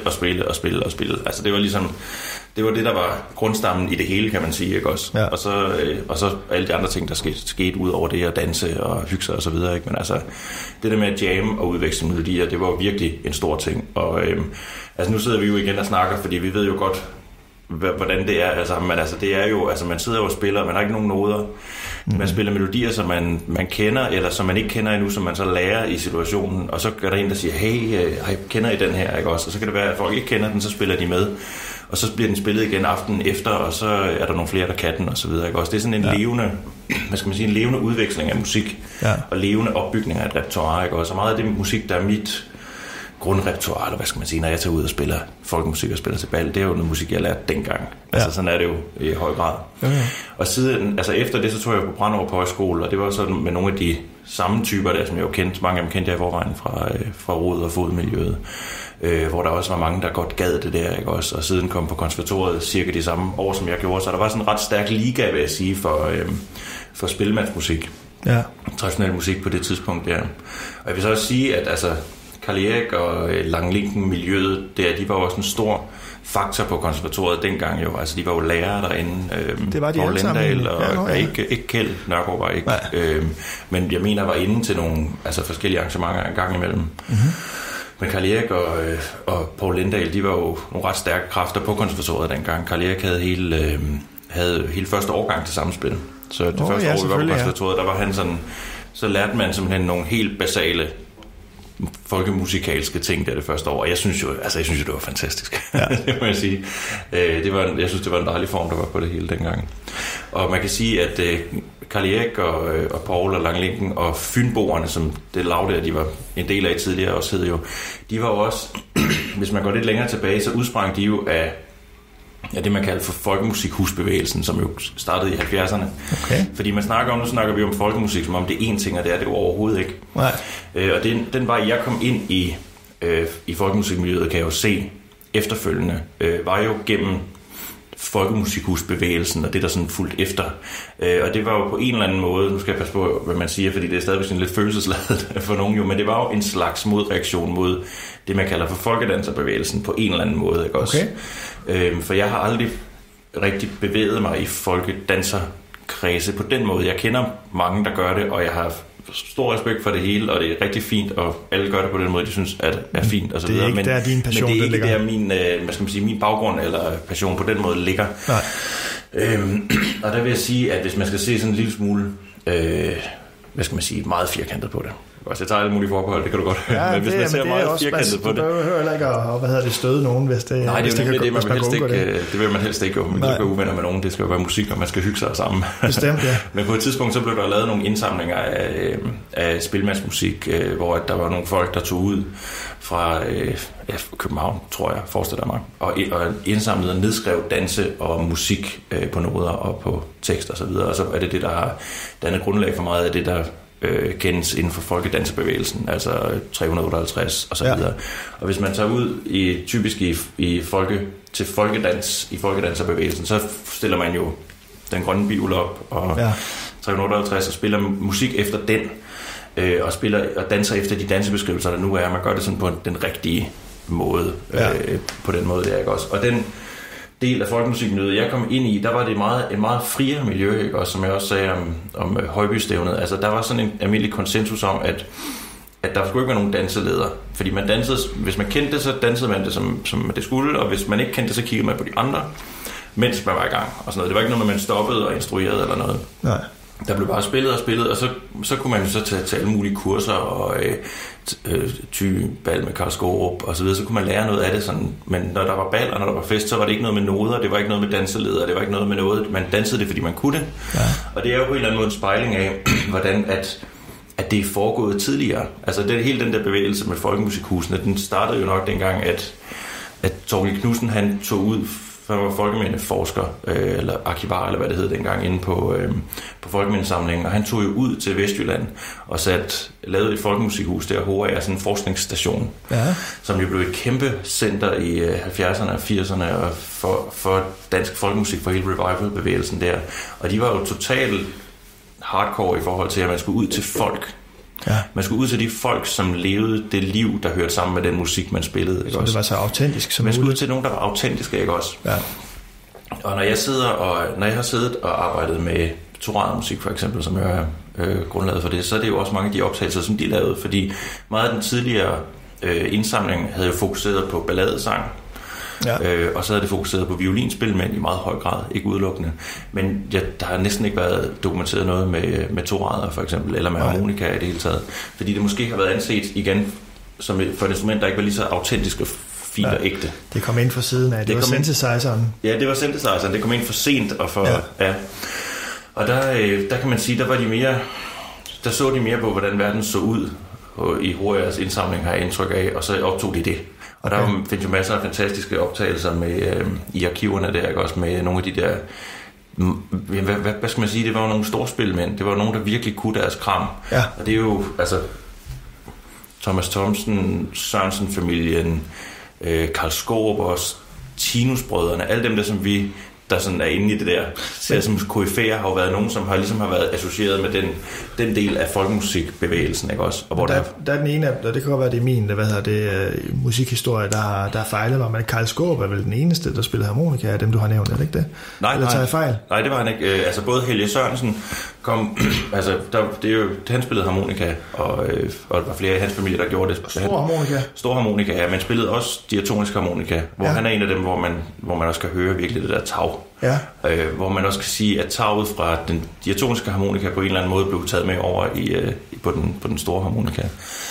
Altså det var ligesom, det var det, der var grundstammen i det hele, kan man sige, ikke også? Ja. Og så alle de andre ting, der skete ud over det, at danse og hygge sig og så videre, ikke? Men altså, det der med at jamme og udveksle melodier, det var jo virkelig en stor ting. Og nu sidder vi jo igen og snakker, fordi vi ved jo godt, hvordan det er. Altså, det er jo, man sidder jo og spiller, man har ikke nogen noder. Man spiller melodier, som man kender, eller som man ikke kender endnu, som man så lærer i situationen. Og så er der en, der siger, hey, kender I den her, ikke også? Og så kan det være, at folk ikke kender den, så spiller de med. Og så bliver den spillet igen aftenen efter, og så er der nogle flere, der kan den, og så videre, ikke også? Det er sådan en levende, en levende udveksling af musik, og levende opbygning af et repertoire, ikke også? Og meget af det musik, der er mit grundrepertoire, eller hvad skal man sige, når jeg tager ud og spiller folkemusik og spiller til bal, det er jo noget musik, jeg lærte dengang. Altså sådan er det jo i høj grad. Og siden, efter det, så tog jeg på Brandov på højskole, og det var sådan med nogle af de samme typer der, som jeg jo kendte. Mange af dem kendte jeg i forvejen fra Rod- og fodmiljøet, hvor der også var mange, der godt gad det der, ikke også? Og siden kom på konservatoriet cirka de samme år, som jeg gjorde, så der var sådan en ret stærk liga, vil jeg sige, for spilmandsmusik. Ja. Traditionel musik på det tidspunkt, ja. Og jeg vil så også sige, at Carl Erik og Langlinken-miljøet der, de var også en stor faktor på konservatoriet dengang jo. Altså, de var jo lærere derinde. Det var de Poul alle sammen. Lindahl og ikke Kjeld Nørgaard var ikke. Men jeg mener, var inde til nogle forskellige arrangementer en gang imellem. Men Carl Erik og Poul Lindahl, de var jo nogle ret stærke kræfter på konservatoriet dengang. Carl Erik havde hele første årgang til samspil. Så det første år, vi var på konservatoriet, der var han sådan, så lærte man simpelthen nogle helt basale folkemusikalske ting der det første år. Og jeg synes jo, det var fantastisk. Ja. Det må jeg sige. Jeg synes, det var en dejlig form, der var på det hele dengang. Og man kan sige, at Carl Erik og Poul og Langlinken og Fynboerne, som det lav der, de var en del af tidligere også hed jo, de var jo også, hvis man går lidt længere tilbage, så udsprang de jo af det, man kalder for folkemusikhusbevægelsen, som jo startede i 70'erne. Okay. Fordi nu snakker vi om folkemusik, som om det er én ting, og det er det jo overhovedet ikke. Nej. Og den vej, jeg kom ind i folkemusikmiljøet, kan jeg jo se efterfølgende, var jo gennem folkemusikhusbevægelsen, og det der sådan fulgt efter. Og det var jo på en eller anden måde, nu skal jeg passe på, hvad man siger, fordi det er stadigvæk sådan lidt følelsesladet for nogen jo, men det var jo en slags modreaktion mod det, man kalder for folkedanserbevægelsen på en eller anden måde, ikke også? Okay. For jeg har aldrig rigtig bevæget mig i folkedanserkredse på den måde. Jeg kender mange, der gør det, og jeg har stor respekt for det hele, og det er rigtig fint, og alle gør det på den måde, de synes er fint og så videre. Det er ikke der din passion, men det er ikke der min baggrund eller passion på den måde ligger. Nej. Og der vil jeg sige, at hvis man skal se sådan en lille smule meget firkantet på det. Jeg tager alle mulige forbehold, det kan du godt høre. Ja, men hvis man ser meget firkantet på det. Du behøver heller ikke at støde nogen, hvis det. Nej, det er jo nemlig det, man vil helst ikke. Det vil man helst ikke, man kan gå uvenner med nogen. Det skal jo være musik, og man skal hygge sig sammen. Bestemt, ja. Men på et tidspunkt, så blev der lavet nogle indsamlinger af spilmandsmusik, hvor der var nogle folk, der tog ud fra København, tror jeg, forestiller mig, og indsamlede og nedskrev danse og musik på noder og på tekst og så videre. Og så er det der har dannet grundlag for meget af det, der kendes inden for folkedansebevægelsen, altså 358 og så videre. Og hvis man tager ud typisk til folkedanserbevægelsen, så stiller man jo den grønne bibel op og 358 og spiller musik efter den, og danser efter de dansebeskrivelser, der nu er. Man gør det sådan på den rigtige måde, på den måde der, ikke også? Og den del af folkemusikmiljøet, jeg kom ind i, der var det et meget friere miljø, ikke også, som jeg også sagde om Højby-stævnet. Altså, der var sådan en almindelig konsensus om, at der skulle ikke være nogen danseleder. Fordi man dansede, hvis man kendte det, så dansede man det, som det skulle, og hvis man ikke kendte det, så kiggede man på de andre, mens man var i gang. Og sådan noget. Det var ikke noget, man stoppede og instruerede eller noget. Nej. Der blev bare spillet, og så kunne man jo så tage alle mulige kurser og bal med Karl Skorup og så videre, så kunne man lære noget af det sådan. Men når der var bal og når der var fest, så var det ikke noget med noder, det var ikke noget med danseledere, det var ikke noget med noget. Man dansede det, fordi man kunne det. Ja. Og det er jo på en eller anden måde en spejling af, hvordan at det er foregået tidligere. Altså hele den der bevægelse med folkemusikhusene, den startede jo nok dengang, at Thorkild Knudsen, han tog ud, for han var folkemindeforsker, eller arkivar, eller hvad det hed dengang, inde på Folkemindesamlingen, og han tog jo ud til Vestjylland og lavede et folkemusikhus der, HA, sådan en forskningsstation, som jo blev et kæmpe center i 70'erne og 80'erne for dansk folkemusik, for hele revival-bevægelsen der. Og de var jo totalt hardcore i forhold til, at man skulle ud til folk. Ja. Man skulle ud til de folk, som levede det liv, der hørte sammen med den musik, man spillede. Ikke så også? Det var så autentisk som man skulle ud til nogen, der var autentiske, ikke også? Ja. Og når jeg har siddet og arbejdet med Toradmusik for eksempel, som jeg er grundlaget for det, så er det jo også mange af de optagelser, som de lavede, fordi meget af den tidligere indsamling havde jo fokuseret på balladesang. Ja. Og så havde det fokuseret på violinspil, men i meget høj grad, ikke udelukkende. Men der har næsten ikke været dokumenteret noget med torader for eksempel, eller med harmonika i det hele taget. Fordi det måske har været anset igen som for et instrument, der ikke var lige så autentisk og fint og ægte. Det kom ind fra siden af, det var synthesizeren. Ja, det var synthesizeren, det kom ind for sent og for... Ja. Og der kan man sige, der så de mere på, hvordan verden så ud i HR's indsamling, har jeg indtryk af, og så optog de det. Og der findes jo masser af fantastiske optagelser med, i arkiverne der, ikke? Også med nogle af de der, hvad skal man sige, det var jo nogle storspilmænd, det var jo nogen, der virkelig kunne deres kram. Ja. Og det er jo, altså, Thomas Thomsen, Sørensen-familien, Karl Skorup og Tinus-brødrene, alle dem der, som der sådan er inde i det der. Så som koryfæer har jo været nogen, som har været associeret med den del af folkemusikbevægelsen, ikke også? Og hvor der er den ene af, og det kan godt være, det er min, musikhistorie, der fejlede mig, men Karl Skorup er vel den eneste, der spillede harmonika af dem, du har nævnt, er det ikke det? Nej, eller tager jeg fejl? Nej, det var han ikke. Altså både Helge Sørensen kom, altså det er jo, han spillede harmonika, og der var flere i hans familie, der gjorde det. Stor harmonika, ja, men spillede også diatonisk harmonika, hvor han er en af dem, hvor man også kan høre virkelig det der tag. Ja. Hvor man også kan sige, at taget fra den diatoniske harmonika på en eller anden måde blev taget med over på den store harmonika.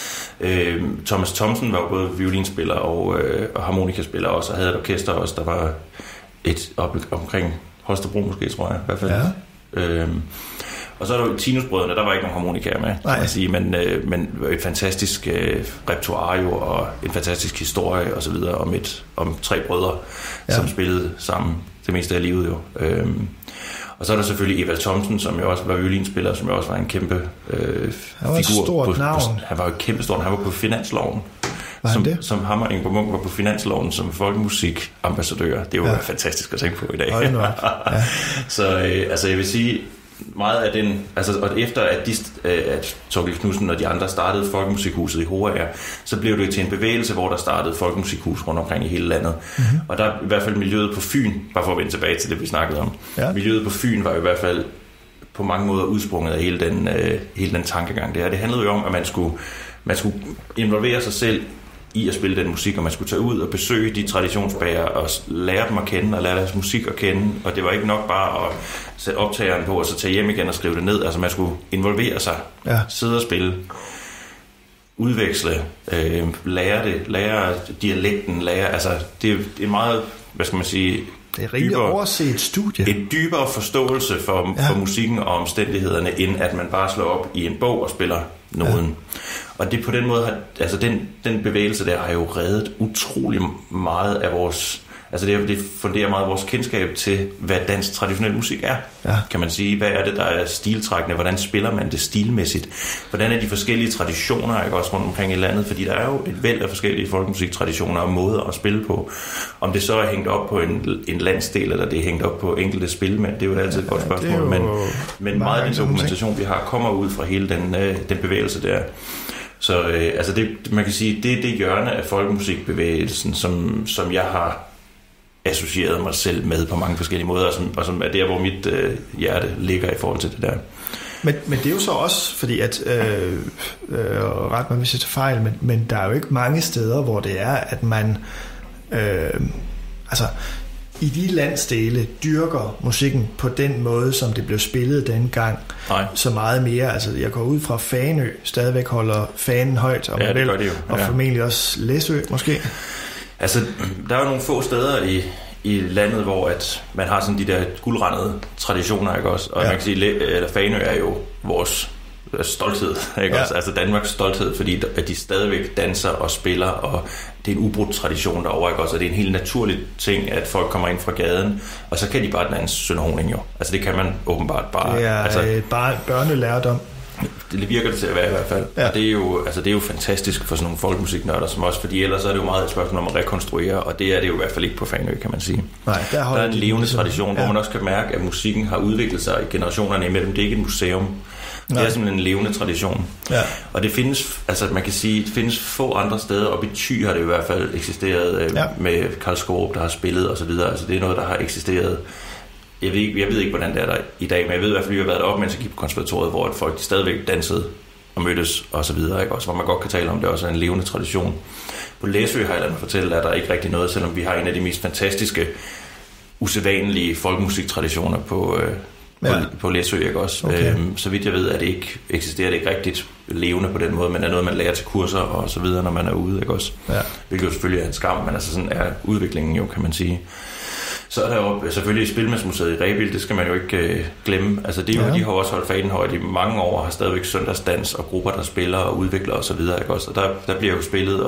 Thomas Thomsen var jo både violinspiller og harmonikaspiller også, og havde et orkester også, der var et omkring Holstebro måske, tror jeg i hvert fald. Ja. Og så er der jo Tinus-brødrene, der var ikke nogen harmonikaer med, kan man sige, men et fantastisk repertoire og en fantastisk historie og så videre om tre brødre, som spillede sammen det meste af livet jo. Og så er der selvfølgelig Evald Thomsen, som jo også var violinspiller, som jo også var en kæmpe han var figur. Stort navn. Han var jo et kæmpe stort. Han var på finansloven. Som ham og Ingeborg Munch var på finansloven som folkemusikambassadør. Det er jo fantastisk at tænke på i dag. Ja. Så altså jeg vil sige, meget af den, altså og efter at Thorkild Knudsen og de andre startede Folkemusikhuset i HR, så blev det til en bevægelse, hvor der startede folkemusikhus rundt omkring i hele landet. Mm-hmm. Og der i hvert fald miljøet på Fyn, bare for at vende tilbage til det, vi snakkede om. Ja. Miljøet på Fyn var i hvert fald på mange måder udsprunget af hele den tankegang der. Det handlede jo om, at man skulle involvere sig selv i at spille den musik, og man skulle tage ud og besøge de traditionsbærere og lære dem at kende og lære deres musik at kende, og det var ikke nok bare at sætte optageren på og så tage hjem igen og skrive det ned. Altså man skulle involvere sig, sidde og spille, udveksle, lære dialekten, altså det er meget, hvad skal man sige, det er rigtig overset studie. En dybere forståelse for musikken og omstændighederne, end at man bare slår op i en bog og spiller noden. Ja. Og det på den måde, altså den bevægelse der har jo reddet utrolig meget af altså det funderer meget vores kendskab til, hvad dansk traditionel musik er. Ja. Kan man sige, hvad er det, der er stiltrækkende, hvordan spiller man det stilmæssigt, hvordan er de forskellige traditioner, ikke, også rundt omkring i landet, fordi der er jo et væld af forskellige folkemusiktraditioner og måder at spille på. Om det så er hængt op på en landsdel, eller det er hængt op på enkelte spilmænd, det er jo altid et godt spørgsmål, men meget af den dokumentation, vi har, kommer ud fra hele den bevægelse der. Så altså det, man kan sige, det er det hjørne af folkemusikbevægelsen, som jeg har associeret mig selv med på mange forskellige måder, og som er der, hvor mit hjerte ligger i forhold til det der. Men det er jo så også, fordi at, ret mig hvis jeg tager fejl, men der er jo ikke mange steder, hvor det er, at man, altså i de landsdele dyrker musikken på den måde, som det blev spillet dengang. Nej. Så meget mere. Altså, jeg går ud fra Fanø, stadigvæk holder fanen højt, og, ja, det gør de jo. Og formentlig også Læsø, måske. Altså, der er jo nogle få steder i landet, hvor at man har sådan de der guldrandede traditioner, ikke også? Og man kan sige, at Fanø er jo vores stolthed, ikke også? Altså Danmarks stolthed, fordi at de stadigvæk danser og spiller, og det er en ubrudt tradition derovre, ikke også? Og det er en helt naturlig ting, at folk kommer ind fra gaden, og så kan de bare danse Sønderhorning jo. Altså det kan man åbenbart bare. Det er bare børnelærdom. Det virker det til at være i hvert fald. Ja. Og det er jo fantastisk for sådan nogle folkemusiknørder som os, fordi ellers er det jo meget et spørgsmål om at rekonstruere, og det er det jo i hvert fald ikke på Fanø, kan man sige. Nej, der er en levende tradition, hvor man også kan mærke, at musikken har udviklet sig i generationerne imellem. Det er ikke et museum. Det er simpelthen en levende tradition. Ja. Og det findes, altså man kan sige, det findes få andre steder, og i Thy har det i hvert fald eksisteret med Karl Skårup, der har spillet og så videre. Altså det er noget, der har eksisteret. Jeg ved ikke, hvordan det er der i dag, men jeg ved i hvert fald, at vi har været op, mens jeg gik på konservatoriet, hvor folk stadigvæk dansede og mødtes og så videre, ikke? Også, hvor man godt kan tale om, det også er en levende tradition. På Læsø har jeg ladet mig fortælle, at der ikke rigtig noget, selvom vi har en af de mest fantastiske, usædvanlige folkemusiktraditioner på Læsø, ikke også? Okay. Så vidt jeg ved, at det ikke eksisterer, det ikke rigtigt levende på den måde, men er noget, man lærer til kurser og så videre, når man er ude, ikke også? Ja. Hvilket jo selvfølgelig er en skam, men altså sådan er udviklingen jo, kan man sige. Så er der jo selvfølgelig Spilmandsmuseet i Rebild, det skal man jo ikke glemme. Altså det er jo, de har også holdt fanen højt i mange år, har stadigvæk søndagsdans og grupper, der spiller og udvikler og så videre, ikke også? Og der bliver jo spillet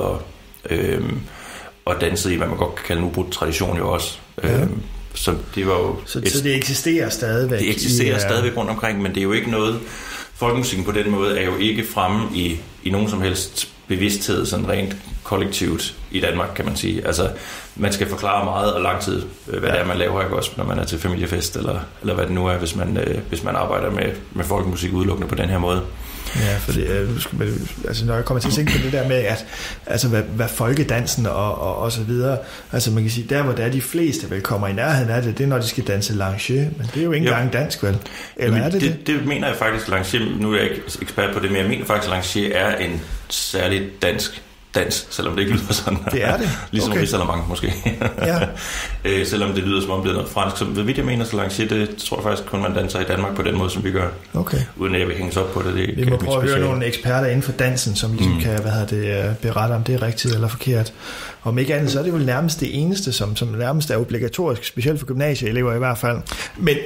og danset i, hvad man godt kan kalde en ubrudt tradition jo også. Ja. Så det var jo... Så det eksisterer stadigvæk? Det eksisterer stadigvæk rundt omkring, men det er jo ikke noget... Folkemusikken på den måde er jo ikke fremme i nogen som helst bevidsthed, sådan rent kollektivt i Danmark, kan man sige. Altså, man skal forklare meget og lang tid, hvad det er, man laver, ikke også, når man er til familiefest, eller hvad det nu er, hvis man arbejder med folkemusik udelukkende på den her måde. Ja, fordi når jeg kommer til at tænke på det der med, at altså hvad folkedansen og så videre, altså man kan sige, der hvor der er de fleste vel kommer i nærheden af det er når de skal danse Lancier, men det er jo ikke engang dansk vel? Eller er det? Det mener jeg faktisk, Lancier, nu er jeg ikke ekspert på det, men jeg mener faktisk, at Lancier er en særlig dansk dans, selvom det ikke lyder sådan. Det er det? Ligesom Risalamande måske. Ja. Selvom det lyder som om det er noget fransk. Så ved jeg mener, så Lancier, det tror jeg faktisk kun man danser i Danmark på den måde, som vi gør. Okay. Uden at jeg vil hænges op på det. Vi må prøve at høre nogle eksperter inden for dansen, som ligesom kan berette om det er rigtigt eller forkert. Om ikke andet, så er det jo nærmest det eneste, som nærmest er obligatorisk, specielt for gymnasieelever i hvert fald. Men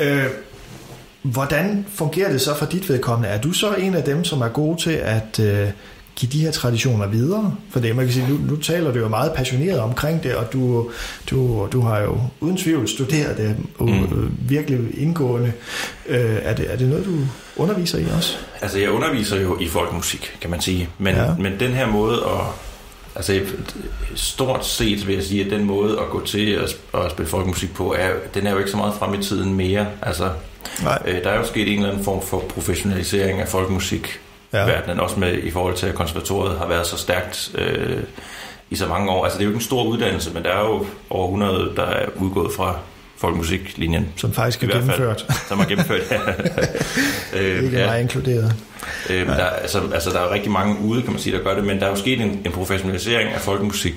hvordan fungerer det så for dit vedkommende? Er du så en af dem, som er gode til at give de her traditioner videre? For det, man kan sige, nu taler du jo meget passioneret omkring det, og du har jo uden tvivl studeret det virkelig indgående. Er det noget, du underviser i også? Altså, jeg underviser jo i folkemusik, kan man sige. Men den her måde altså stort set vil jeg sige, at den måde at gå til at spille folkemusik på, den er jo ikke så meget frem i tiden mere. Altså, der er jo sket en eller anden form for professionalisering af folkemusik. Verdenen, også med i forhold til, at konservatoriet har været så stærkt i så mange år. Altså det er jo ikke en stor uddannelse, men der er jo over 100, der er udgået fra folkemusiklinjen. Som faktisk er gennemført. Som er gennemført, ikke meget inkluderet. Der er rigtig mange ude, kan man sige, der gør det, men der er jo sket en professionalisering af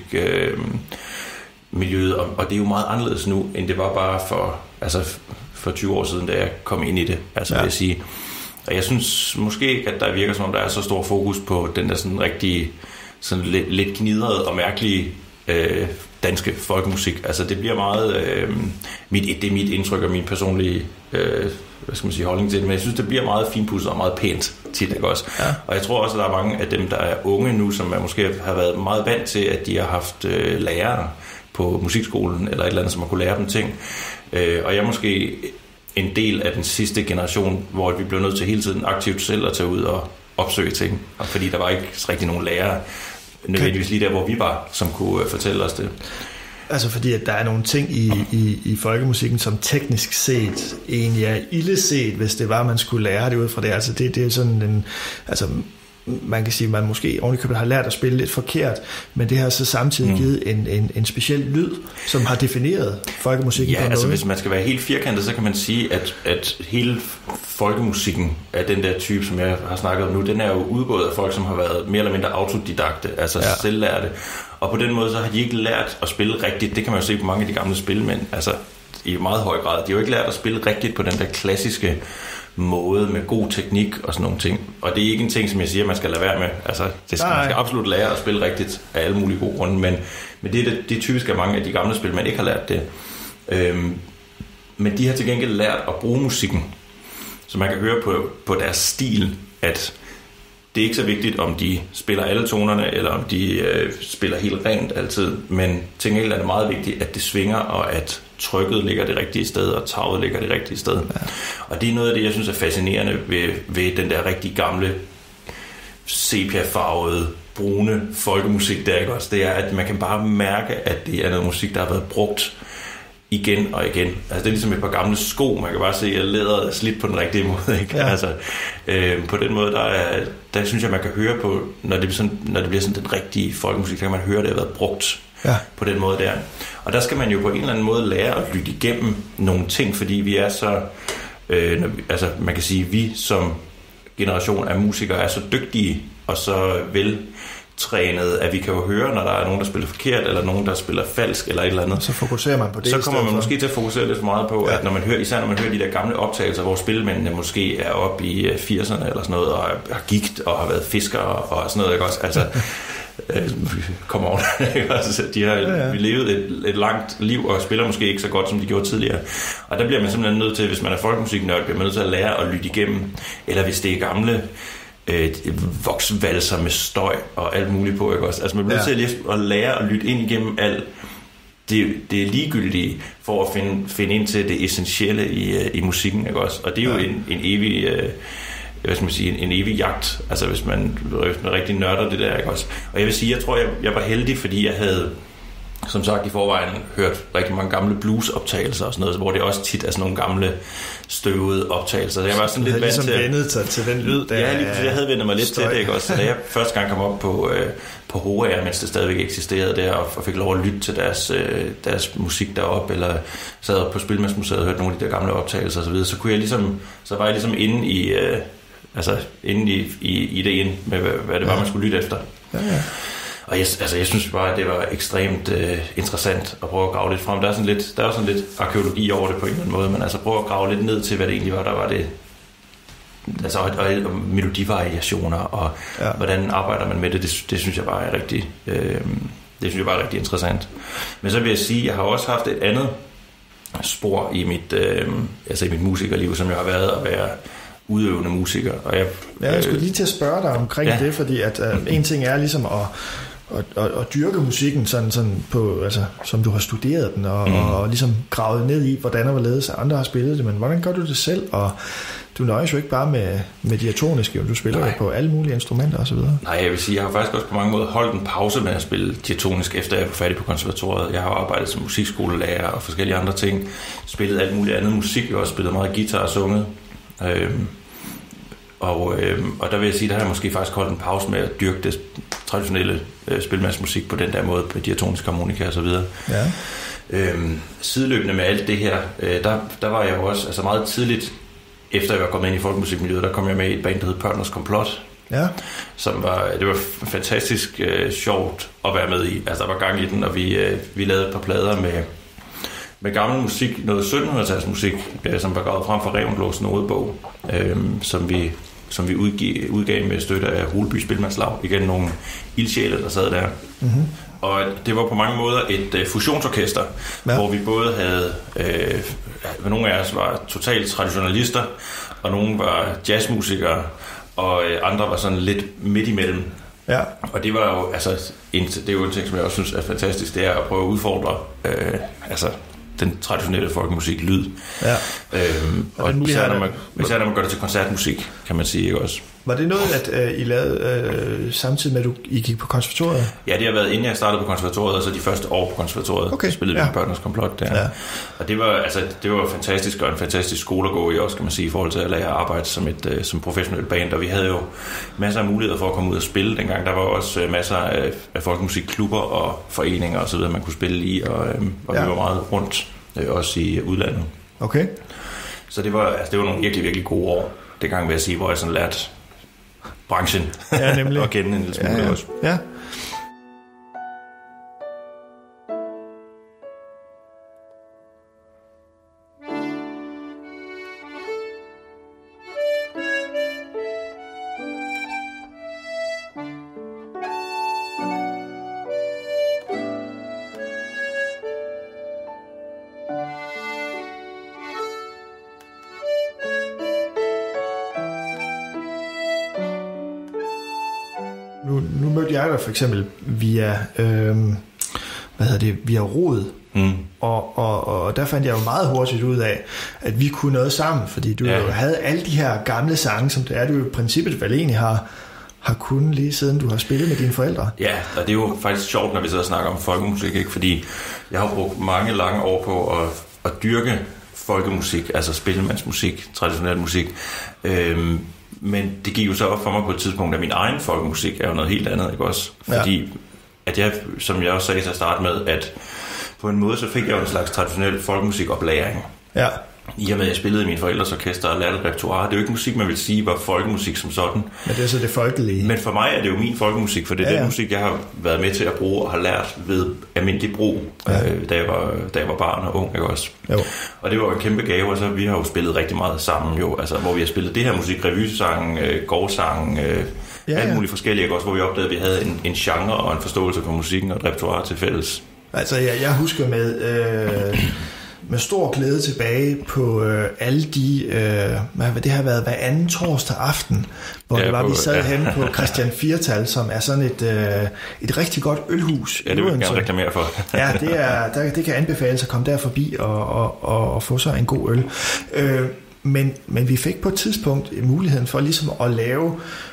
folkemusikmiljøet, og det er jo meget anderledes nu, end det var bare for 20 år siden, da jeg kom ind i det, vil jeg sige. Og jeg synes måske ikke, at der virker som om, der er så stor fokus på den der sådan rigtig sådan lidt gnidrede og mærkelige danske folkemusik. Altså det bliver meget det er mit indtryk og min personlige holdning til det, men jeg synes, det bliver meget finpudset og meget pænt tit, ikke også? Ja. Og jeg tror også, at der er mange af dem, der er unge nu, som måske har været meget vant til, at de har haft lærere på musikskolen, eller et eller andet, som man kunne lære dem ting. Og jeg er måske en del af den sidste generation, hvor vi blev nødt til hele tiden aktivt selv at tage ud og opsøge ting, og fordi der var ikke rigtig nogen lærere, nødvendigvis lige der, hvor vi var, som kunne fortælle os det. Altså fordi, at der er nogle ting i folkemusikken, som teknisk set egentlig er illeset, hvis det var, man skulle lære det ud fra det. Altså det er sådan en... Altså man kan sige, at man måske ovenikøbet har lært at spille lidt forkert, men det har så samtidig givet en speciel lyd, som har defineret folkemusikken på en altså måde. Hvis man skal være helt firkantet, så kan man sige, at hele folkemusikken af den der type, som jeg har snakket om nu, den er jo udgået af folk, som har været mere eller mindre autodidakte, altså selvlærte. Og på den måde, så har de ikke lært at spille rigtigt. Det kan man jo se på mange af de gamle spilmænd, altså i meget høj grad. De har jo ikke lært at spille rigtigt på den der klassiske måde med god teknik og sådan nogle ting. Og det er ikke en ting, som jeg siger, man skal lade være med. Altså, man skal absolut lære at spille rigtigt af alle mulige gode grunde, men det er typisk, at mange af de gamle spilmænd ikke har lært det. Men de har til gengæld lært at bruge musikken, så man kan høre på deres stil, at det er ikke så vigtigt, om de spiller alle tonerne, eller om de spiller helt rent altid, men til gengæld er det meget vigtigt, at det svinger, og at trykket ligger det rigtige sted, og taget ligger det rigtige sted. Ja. Og det er noget af det, jeg synes er fascinerende ved den der rigtig gamle, sepia-farvede, brune folkemusik, der ikke også. Det er, at man kan bare mærke, at det er noget musik, der har været brugt igen og igen. Altså det er ligesom et par gamle sko, man kan bare se, at læderet er slidt på den rigtige måde, ikke? Ja. Altså, på den måde, der synes jeg, man kan høre på, når det bliver sådan den rigtige folkemusik, så kan man høre, at det har været brugt på den måde der. Og der skal man jo på en eller anden måde lære at lytte igennem nogle ting, fordi vi er så, altså man kan sige, vi som generation af musikere er så dygtige og så veltrænet, at vi kan jo høre, når der er nogen, der spiller forkert, eller nogen, der spiller falsk, eller et eller andet. Så fokuserer man på det. Så kommer man måske til at fokusere lidt for meget på, at når man hører, især når man hører de der gamle optagelser, hvor spilmændene måske er oppe i 80'erne eller sådan noget, og har gigt og har været fiskere og sådan noget, ikke også? Altså, come on. De har levet et langt liv og spiller måske ikke så godt, som de gjorde tidligere. Og der bliver man simpelthen nødt til, hvis man er folkemusiknørd, bliver man nødt til at lære at lytte igennem, eller hvis det er gamle voksvalser med støj og alt muligt på, ikke også? Altså man bliver nødt til at lære at lytte ind igennem alt det er ligegyldigt for at finde ind til det essentielle i musikken, ikke også? Og det er jo en evig hvad skal man sige, en evig jagt, altså hvis man rigtig nørder det der, ikke også? Og jeg vil sige, jeg tror, jeg var heldig, fordi jeg havde, som sagt i forvejen, hørt rigtig mange gamle bluesoptagelser og sådan noget, hvor det også tit er sådan nogle gamle støvede optagelser. Så jeg var sådan lidt vant til... vendet sig til den lyd, der... Ja, jeg havde vendt mig lidt til det, ikke også? Så da jeg første gang kom op på HR, mens det stadigvæk eksisterede der, og fik lov at lytte til deres musik deroppe, eller sad på Spilmandsmuseet og hørte nogle af de der gamle optagelser og så videre, så kunne jeg ligesom... Så var jeg ligesom inde i... inde i ideen med, hvad det var, man skulle lytte efter. Ja. Og jeg synes bare, at det var ekstremt interessant at prøve at grave lidt frem. Der er sådan lidt arkæologi over det på en eller anden måde, men altså prøve at grave lidt ned til, hvad det egentlig var, der var det. Altså, og melodivariationer, og hvordan arbejder man med det, det synes jeg bare er rigtig, det synes jeg bare er rigtig interessant. Men så vil jeg sige, at jeg har også haft et andet spor i mit musikerliv, som jeg har været at være udøvende musiker. Og jeg skulle lige til at spørge dig omkring det, fordi at en ting er ligesom at dyrke musikken sådan på, altså som du har studeret den og ligesom gravet ned i, hvordan og hvorledes andre har spillet det, men hvordan gør du det selv? Og du nøjes jo ikke bare med diatoniske, du spiller jo på alle mulige instrumenter og så videre. Nej, jeg vil sige, jeg har faktisk også på mange måder holdt en pause med at spille diatonisk, efter jeg var færdig på konservatoriet. Jeg har arbejdet som musikskolelærer og forskellige andre ting, spillet alt muligt andet musik, jeg har også spillet meget guitar og sunget. Og der vil jeg sige, der har jeg måske faktisk holdt en pause med at dyrke det traditionelle spilmandsmusik på den der måde, på diatonisk harmonika og så videre. Ja. Sideløbende med alt det her, der var jeg jo også, altså meget tidligt, efter jeg var kommet ind i folkemusikmiljøet, der kom jeg med i et band, der hed Partners Komplot. Ja. Det var fantastisk sjovt at være med i. Altså der var gang i den, og vi lavede et par plader med gammel musik, noget 1700-tals musik, som var gravet frem fra Revendlås nodebog, som vi udgav med støtte af Holeby Spilmandslag. Igen nogle ildsjæle, der sad der. Mm-hmm. Og det var på mange måder et fusionsorkester, hvor vi både havde... nogle af os var totalt traditionalister, og nogle var jazzmusikere, og andre var sådan lidt midt imellem. Ja. Og det var jo, altså, det er jo en ting, som jeg også synes er fantastisk, det er at prøve at udfordre, den traditionelle folkemusik lyd. Ja. Og især når man gør det til koncertmusik, kan man sige, ikke også? Var det noget, at I lavede samtidig med, at I gik på konservatoriet? Ja, det har været inden jeg startede på konservatoriet, og så de første år på konservatoriet spillede vi Børnenes Komplot der. Ja. Og det var fantastisk, og en fantastisk skole at gå i også, kan man sige, i forhold til at lære at arbejde som professionel band. Og vi havde jo masser af muligheder for at komme ud og spille dengang. Der var også masser af folkemusikklubber og foreninger og så videre, man kunne spille i, og vi var meget rundt, også i udlandet. Okay. Så det var nogle virkelig, virkelig gode år. Det gang vil jeg sige, hvor jeg sådan lærte branchen og kende en lille smule også. Ja. Nu mødte jeg dig for eksempel via via Rod. Og der fandt jeg jo meget hurtigt ud af, at vi kunne noget sammen, fordi du jo havde alle de her gamle sange, som det er, du jo i princippet vel egentlig har kunnet lige siden du har spillet med dine forældre. Ja, og det er jo faktisk sjovt, når vi sidder og snakker om folkemusik, ikke? Fordi jeg har brugt mange lange år på at dyrke folkemusik, altså spillemandsmusik, traditionel musik. Men det gik jo så op for mig på et tidspunkt, at min egen folkemusik er jo noget helt andet, ikke også? Fordi at jeg, som jeg også sagde til at starte med, at på en måde så fik jeg jo en slags traditionel folkemusikoplæring. Ja. I og med, at jeg spillede i mine forældres orkester og lærte repertoire. Det er jo ikke musik, man vil sige var folkemusik som sådan. Men det er så det folkelige. Men for mig er det jo min folkemusik, for det er den musik, jeg har været med til at bruge og har lært ved almindelig brug, da jeg var barn og ung, ikke også? Jo. Og det var en kæmpe gave, og så vi har jo spillet rigtig meget sammen, jo. Altså, hvor vi har spillet det her musik, revysangen, gårdsangen, alt muligt forskelligt, ikke også? Hvor vi opdagede, at vi havde en genre og en forståelse for musikken og et repertoire til fælles. Altså, jeg husker med stor glæde tilbage på alle de, hvad det har været hver anden torsdag aften, hvor vi sad henne på Christian Viertal, som er sådan et rigtig godt ølhus. Ja, det vil jeg gerne reklamere for. Ja, det kan anbefales at komme der forbi og få sig en god øl. Men vi fik på et tidspunkt muligheden for ligesom at lave...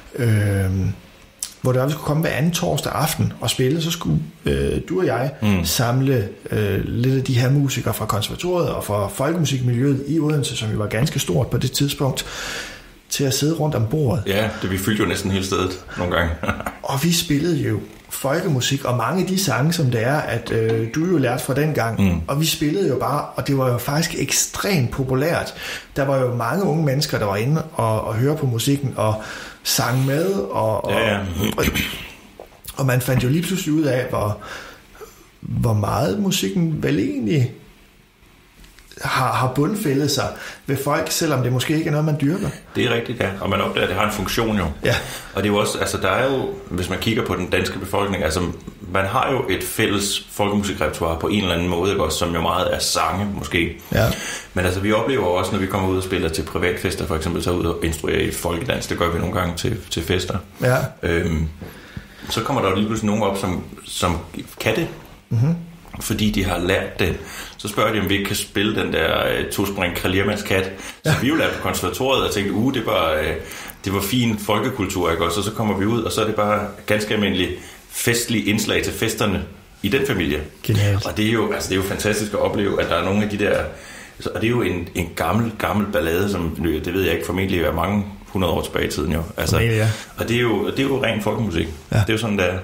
hvor vi skulle komme hver anden torsdag aften og spille, så skulle du og jeg samle lidt af de her musikere fra konservatoriet og fra folkemusikmiljøet i Odense, som jo var ganske stort på det tidspunkt, til at sidde rundt om bordet. Ja, vi fyldte jo næsten hele stedet nogle gange. Og vi spillede jo folkemusik, og mange af de sange, som det er, at du jo lærte fra den gang, og vi spillede jo bare, og det var jo faktisk ekstremt populært. Der var jo mange unge mennesker, der var inde og høre på musikken, og sang med, og man fandt jo lige pludselig ud af, hvor meget musikken vel egentlig har bundfældet sig ved folk, selvom det måske ikke er noget, man dyrker. Det er rigtigt, ja. Og man opdager, at det har en funktion jo. Ja. Og det er jo også, altså der er jo, hvis man kigger på den danske befolkning, altså man har jo et fælles folkemusikrepertoire på en eller anden måde, ikke også, som jo meget er sange måske. Ja. Men altså vi oplever også, når vi kommer ud og spiller til privatfester, for eksempel, så ud og instruere i folkedans, det gør vi nogle gange til fester. Ja. Så kommer der jo lige pludselig nogen op, som kan det. Mm-hmm. Fordi de har lært det. Så spørger de, om vi ikke kan spille den der tospring kraliermandskat. Så vi jo lærte på konservatoriet og tænkte, det var fin folkekultur, ikke også? Og så kommer vi ud, og så er det bare ganske almindelig festlige indslag til festerne i den familie. Genialt. Og det er jo fantastisk at opleve, at der er nogle af de der... Og det er jo en gammel ballade, som det ved jeg ikke formentlig er mange 100 år tilbage i tiden jo. Altså, ja. Og det er jo ren folkemusik. Ja. Det er jo sådan der.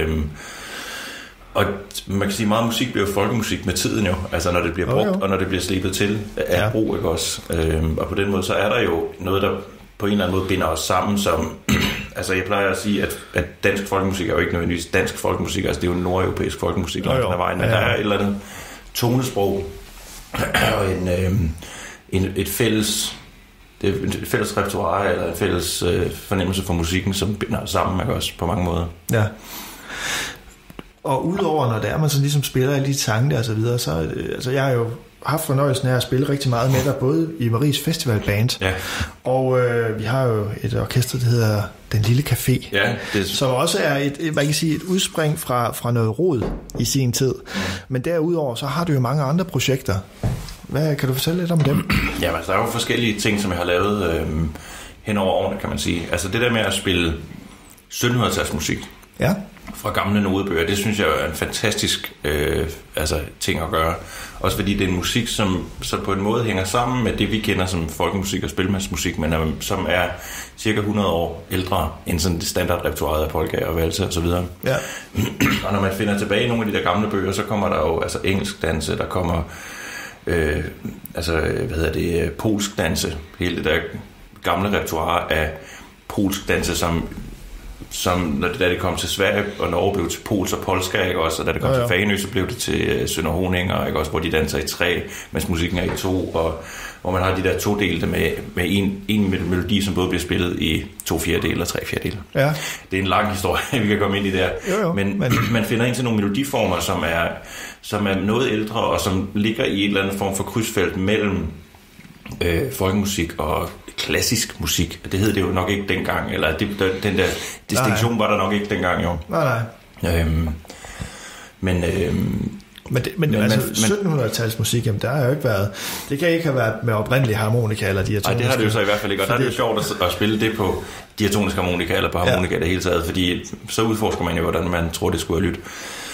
Og man kan sige, at meget musik bliver folkemusik med tiden jo, altså når det bliver brugt, og når det bliver slebet til af brug, ikke også? Og på den måde, så er der jo noget, der på en eller anden måde binder os sammen, som, altså jeg plejer at sige, at dansk folkemusik er jo ikke nødvendigvis dansk folkemusik, altså det er jo nordeuropæisk folkemusik langt ad vejen, men der er et eller andet tonesprog, og et fælles repertoire, eller en fælles fornemmelse for musikken, som binder os sammen, ikke også, på mange måder. Ja. Og udover når det er, man så ligesom spiller alle de sange der og så videre, så altså jeg er jo haft fornøjelsen af at spille rigtig meget med dig, både i Maries Festivalband, og vi har jo et orkester, der hedder Den Lille Café, som også er et udspring fra noget rod i sin tid. Men derudover, så har du jo mange andre projekter. Hvad kan du fortælle lidt om dem? Ja, altså, der er jo forskellige ting, som jeg har lavet hen over årene, kan man sige. Altså det der med at spille 1700-talsmusik fra gamle nodebøger, det synes jeg er en fantastisk ting at gøre. Også fordi det er en musik, som på en måde hænger sammen med det, vi kender som folkemusik og spilmandsmusik, men som er cirka 100 år ældre end sådan det standardrepertoiret af polka og valse og så videre. Ja. Og når man finder tilbage i nogle af de der gamle bøger, så kommer der jo engelsk danse, der kommer polsk danse, hele det der gamle repertoire af polsk danse, som da det kom til Sverige og Norge, blev til Pols og Polska, ikke også? Og da det kom til Fanø, så blev det til Sønder Honinger, ikke også? Hvor de danser i 3, mens musikken er i 2, og hvor man har de der 2-delte med en melodi, som både bliver spillet i 2/4 og 3/4. Ja. Det er en lang historie, vi kan komme ind i der. Jo. Men man finder ind til nogle melodiformer, som er noget ældre, og som ligger i en eller anden form for krydsfelt mellem folkemusik og klassisk musik. Det hed det jo nok ikke dengang, eller den der distinktion var der nok ikke dengang, jo. Nej. Men 1700-tals musik, jamen der har jo ikke været, det kan ikke have været med oprindelig harmonika eller diatonisk. Nej, det har det jo så i hvert fald ikke, og der er det jo sjovt at spille det på diatonisk harmonika eller på harmonika det hele taget, fordi så udforsker man jo, hvordan man tror, det skulle have lyttet.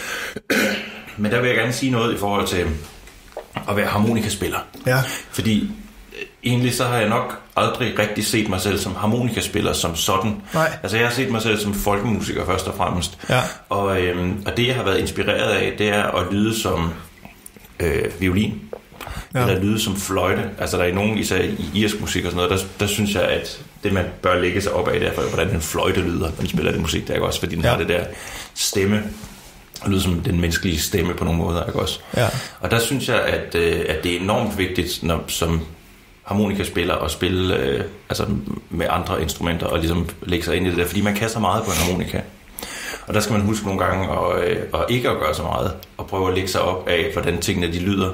Men der vil jeg gerne sige noget i forhold til at være harmonikaspiller. Ja. Fordi egentlig så har jeg nok aldrig rigtig set mig selv som harmonikaspiller som sådan. Nej. Altså jeg har set mig selv som folkemusiker først og fremmest. Ja. Og det jeg har været inspireret af, det er at lyde som violin. Eller lyde som fløjte. Altså der er nogen, især i irsk musik og sådan noget, der synes jeg, at det man bør lægge sig op af, det er hvordan en fløjte lyder, når man spiller den musik, der er også, fordi den har det der stemme, lyder som den menneskelige stemme på nogle måder, ikke også? Ja. Og der synes jeg, at det er enormt vigtigt, som harmonikaspiller og spille med andre instrumenter og ligesom lægge sig ind i det der, fordi man kan så meget på en harmonika. Og der skal man huske nogle gange at ikke at gøre så meget, og prøve at lægge sig op af, hvordan tingene de lyder.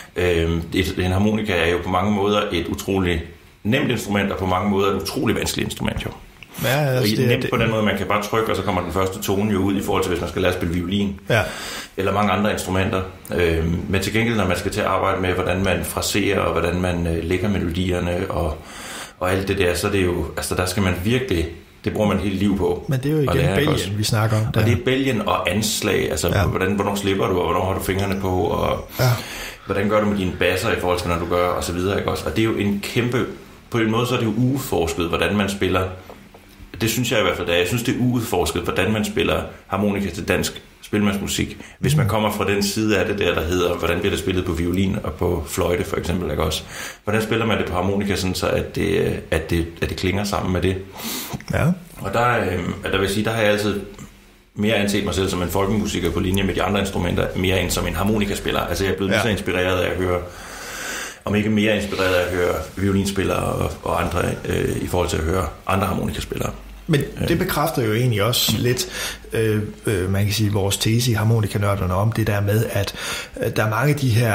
En harmonika er jo på mange måder et utroligt nemt instrument, og på mange måder et utroligt vanskeligt instrument, jo. Ja, altså det nemt på den måde, man kan bare trykke, og så kommer den første tone jo ud i forhold til, hvis man skal lære at spille violin. Ja. Eller mange andre instrumenter. Men til gengæld, når man skal til at arbejde med, hvordan man fraserer, og hvordan man lægger melodierne, og alt det der, så er det jo, altså der skal man virkelig, det bruger man et helt liv på. Men det er jo igen bælgen, vi snakker om. Og det er bælgen og anslag, altså hvornår slipper du, og hvornår har du fingrene på, og hvordan gør du med dine basser i forhold til, når du gør, og så videre, ikke også? Og det er jo en kæmpe, på en måde så er det jo uudforsket, hvordan man spiller. Det synes jeg i hvert fald, jeg synes det er uudforsket, hvordan man spiller harmonika til dansk spilmandsmusik. Hvis man kommer fra den side af det der hedder, hvordan bliver det spillet på violin og på fløjte for eksempel, ikke også? Hvordan spiller man det på harmonika, sådan så at det klinger sammen med det? Ja. Og der vil sige, der har jeg altid mere anset mig selv som en folkemusiker på linje med de andre instrumenter, mere end som en harmonikaspiller. Altså jeg er blevet lige så inspireret af at høre, om ikke mere inspireret af at høre violinspillere og andre i forhold til at høre andre harmonikaspillere. Men det bekræfter jo egentlig også lidt, man kan sige, vores tese i harmonikanørderne om det der med, at der er mange af de her,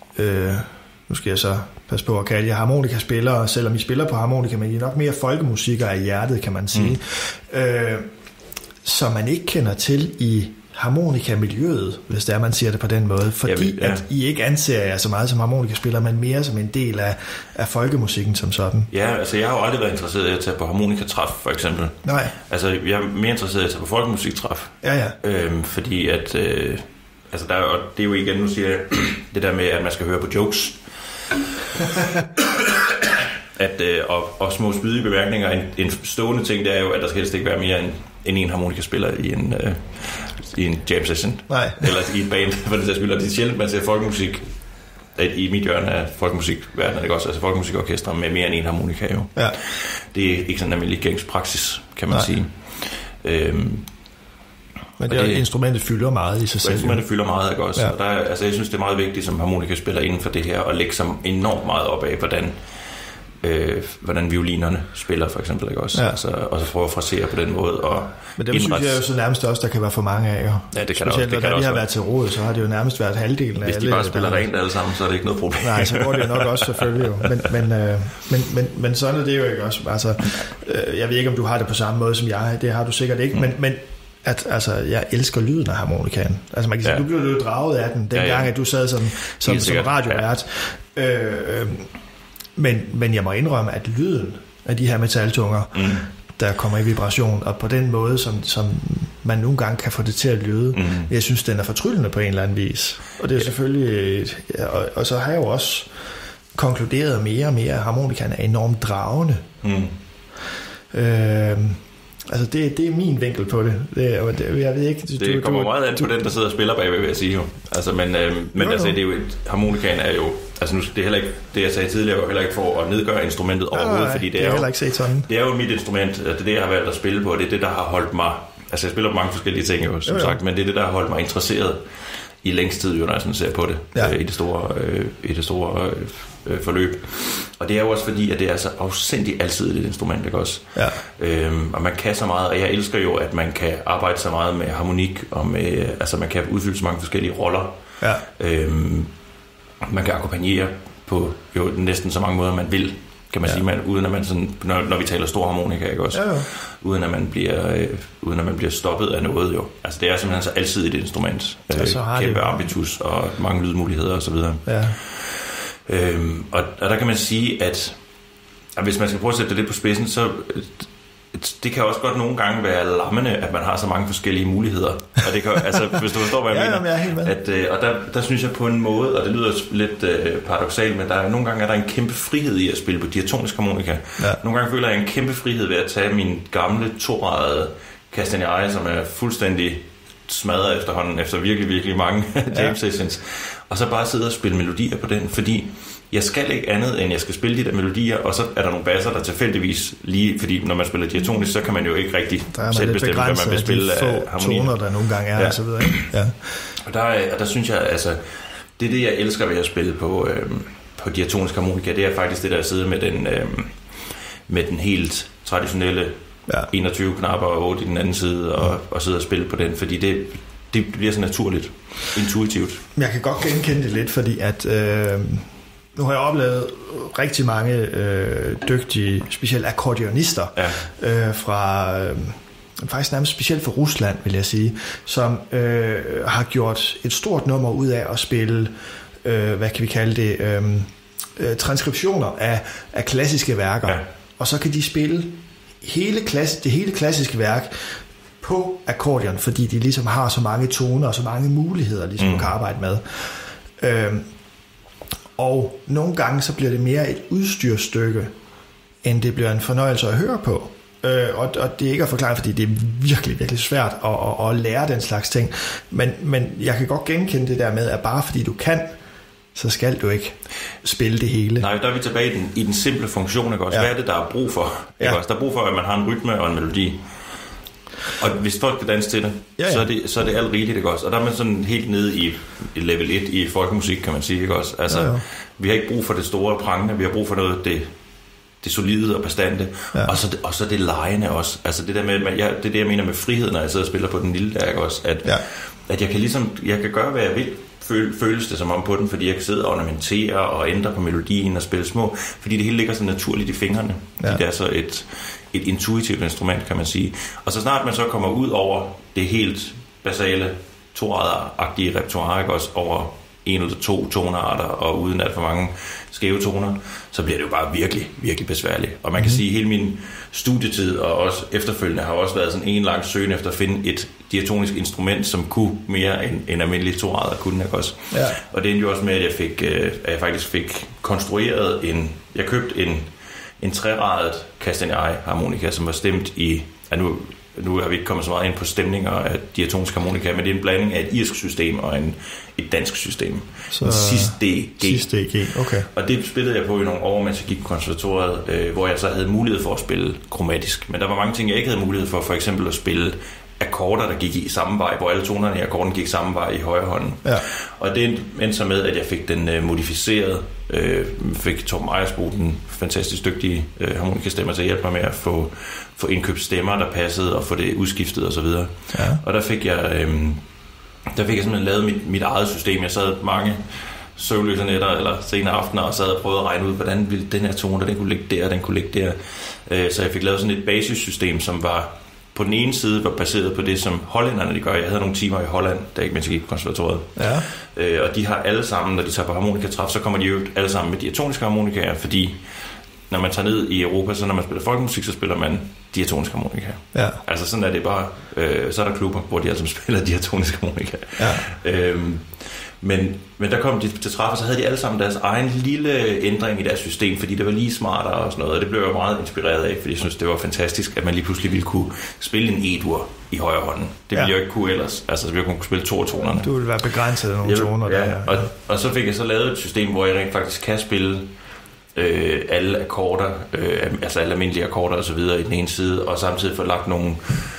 nu skal jeg så passe på at kalde jer harmonikaspillere, selvom I spiller på harmonika, men I er nok mere folkemusikere af hjertet, kan man sige, som man ikke kender til i harmonikamiljøet, hvis det er, man siger det på den måde, fordi at I ikke anser jer så meget som harmonikaspillere, men mere som en del af folkemusikken som sådan. Ja, altså jeg har jo aldrig været interesseret i at tage på harmonikatræf, for eksempel. Nej. Altså jeg er mere interesseret i at tage på folkemusiktræf. Ja. Fordi at, altså der er, og det er jo igen, nu siger jeg, det der med, at man skal høre på jokes. Og små spydige bemærkninger. En stående ting, det er jo, at der skal helst ikke være mere end en harmonikaspiller i en jam session. Nej. Eller i et band, for det sags skyld. Og det er sjældent, man ser folkemusik i mit hjørne af folkemusikverdenen, ikke også? Altså folkemusikorkestre med mere end en harmonika, jo. Ja. Det er ikke sådan en almindelig gængspraksis, kan man sige. Men det instrumentet fylder meget i sig selv. Instrumentet fylder meget, ikke også? Ja. Og jeg synes, det er meget vigtigt som harmonikaspiller inden for det her, at lægge sig enormt meget op af, hvordan violinerne spiller, for eksempel, ikke også? Ja. Altså, og så prøve at frasere på den måde. Og men dem synes jeg jo så nærmest også, der kan være for mange af. Jo. Ja, det kan specielt, også. når de har været til råd, så har det jo nærmest været halvdelen af alle. Hvis de bare spiller rent alle sammen, så er det ikke noget problem. Nej, så går det jo nok også selvfølgelig jo. Men sådan er det jo ikke også. Altså, jeg ved ikke, om du har det på samme måde som jeg. Det har du sikkert ikke, men at, altså, jeg elsker lyden af harmonikaen. Altså man kan sige, du blev jo draget af den, dengang at du sad som radiovært. Men jeg må indrømme, at lyden af de her metaltunger, der kommer i vibration, og på den måde, som man nogle gange kan få det til at lyde, jeg synes, den er fortryllende på en eller anden vis. Og det er selvfølgelig... Og så har jeg jo også konkluderet mere og mere, at harmonikaen er enormt dragende. Altså det er min vinkel på det. Jeg ved ikke. Det kommer meget an på den, der sidder og spiller bagved, vil jeg sige jo. Altså, men altså, det er jo harmonikaen er jo, altså nu, det er heller ikke det, jeg sagde tidligere, var heller ikke for at nedgøre instrumentet overhovedet, fordi det er heller ikke set sådan. Det er jo mit instrument, det er det, jeg har valgt at spille på, og det er det, der har holdt mig. Altså jeg spiller på mange forskellige ting jo, som sagt, men det er det, der har holdt mig interesseret i længst tid, jo, når jeg sådan ser på det i det store forløb. Og det er jo også fordi, at det er så afsindigt alsidigt et instrument, ikke også? Ja. Og man kan så meget, og jeg elsker jo, at man kan arbejde så meget med harmonik, og med, altså man kan udfylde så mange forskellige roller. Ja. Man kan akkompagnere på jo næsten så mange måder, man vil, kan man sige, uden at man sådan, når vi taler stor harmonika, ikke også? Ja. Uden at man bliver stoppet af noget, jo. Altså det er simpelthen så alsidigt et instrument. Kæmpe ambitus og mange lydmuligheder og så videre. Ja. Og der kan man sige, at hvis man skal prøve at sætte det lidt på spidsen, så det kan også godt nogle gange være lammende, at man har så mange forskellige muligheder. Og det kan, altså, hvis du forstår, hvad jeg mener. Og der synes jeg på en måde, og det lyder lidt paradoksalt, men nogle gange er der en kæmpe frihed i at spille på diatonisk harmonika. Ja. Nogle gange føler jeg en kæmpe frihed ved at tage min gamle toradede Castagnari, som er fuldstændig smadret efterhånden, efter virkelig, virkelig mange jam sessions, og så bare sidde og spille melodier på den, fordi jeg skal ikke andet, end jeg skal spille de der melodier, og så er der nogle basser, der tilfældigvis lige, fordi når man spiller diatonisk, så kan man jo ikke rigtig selv bestemme, hvad man vil spille af harmonier. Toner, der nogle gange er, og så videre. Ja. Og der synes jeg, altså, det er det, jeg elsker ved at spille på diatonisk harmonika, det er faktisk det der at sidde med den helt traditionelle 21 knapper og 8 i den anden side, og sidde og spille på den, fordi det bliver så naturligt, intuitivt. Jeg kan godt genkende det lidt, fordi at nu har jeg oplevet rigtig mange dygtige, specielt akkordeonister fra faktisk nærmest specielt fra Rusland, vil jeg sige, som har gjort et stort nummer ud af at spille, hvad kan vi kalde det, transkriptioner af klassiske værker. Ja. Og så kan de spille det hele klassiske værk på akkordeon, fordi de ligesom har så mange toner og så mange muligheder, ligesom kan arbejde med. Og nogle gange så bliver det mere et udstyrsstykke, end det bliver en fornøjelse at høre på. Og det er ikke at forklare, fordi det er virkelig, virkelig svært at lære den slags ting. Men jeg kan godt genkende det der med, at bare fordi du kan, så skal du ikke spille det hele. Nej, der er vi tilbage i den simple funktion, ikke også? Hvad er det, der er brug for? Ikke også? Der er brug for, at man har en rytme og en melodi. Og hvis folk kan danse til det, så er det alt rigeligt, ikke også? Og der er man sådan helt nede i level 1 i folkemusik, kan man sige, ikke også? Altså, vi har ikke brug for det store prangende, vi har brug for noget det solide og bestande, og så det legende også. Altså det der med, det er det, jeg mener med frihed, når jeg sidder og spiller på den lille der, ikke også? At jeg kan gøre, hvad jeg vil, føles det som om på den, fordi jeg kan sidde og ornamentere og ændre på melodien og spille små, fordi det hele ligger så naturligt i fingrene. Det er så et intuitivt instrument, kan man sige. Og så snart man så kommer ud over det helt basale torader-agtige repertoire, ikke også, over en eller to tonearter, og uden alt for mange skæve toner, så bliver det jo bare virkelig, virkelig besværligt. Og man kan sige, at hele min studietid og også efterfølgende har også været sådan en lang søgen efter at finde et diatonisk instrument, som kunne mere end almindelige torader kunne, ikke også? Ja. Og det endte jo også med, at jeg faktisk fik konstrueret jeg købte en treradet Castagnari harmonika, som var stemt i, nu har vi ikke kommet så meget ind på stemninger af diatonisk harmonika, men det er en blanding af et irsk system og et dansk system. Så sidst DG, okay. Og det spillede jeg på i nogle år, mens jeg gik på konservatoriet, hvor jeg så havde mulighed for at spille kromatisk. Men der var mange ting, jeg ikke havde mulighed for eksempel at spille akkorder, der gik i samme vej, hvor alle tonerne i akkorden gik samme vej i højre hånden. Ja. Og det endte så med, at jeg fik den modificeret. Fik Torben Ejersbo, den fantastisk dygtige harmonikastemmer, til at hjælpe mig med at få indkøbt stemmer, der passede, og få det udskiftet osv. Ja. Og der fik jeg simpelthen lavet mit eget system. Jeg sad mange søvnløse nætter eller senere aftener og sad og prøvede at regne ud, hvordan ville den her tone, den kunne ligge der, den kunne ligge der. Så jeg fik lavet sådan et basissystem, som var på den ene side var baseret på det, som hollænderne de gør. Jeg havde nogle timer i Holland, da mens jeg gik på konservatoriet. Ja. Og de har alle sammen, når de tager på harmonikatræf, så kommer de jo alle sammen med diatoniske harmonikaer, fordi når man tager ned i Europa, så når man spiller folkemusik, så spiller man diatoniske harmonikaer. Ja. Altså sådan er det bare. Så er der klubber, hvor de altså spiller diatoniske harmonikaer. Ja. Men der kom de til træf, og så havde de alle sammen deres egen lille ændring i deres system, fordi det var lige smartere og sådan noget, og det blev jeg meget inspireret af, fordi jeg synes, det var fantastisk, at man lige pludselig ville kunne spille en E-dur i højre hånden. Det ville jeg jo ikke kunne ellers. Altså, så ville jeg kunne spille 2 tonerne. Du ville være begrænset af nogle toner. Ja, der. Og så fik jeg så lavet et system, hvor jeg rent faktisk kan spille alle akkorder, altså alle almindelige akkorder og så videre i den ene side, og samtidig få lagt nogle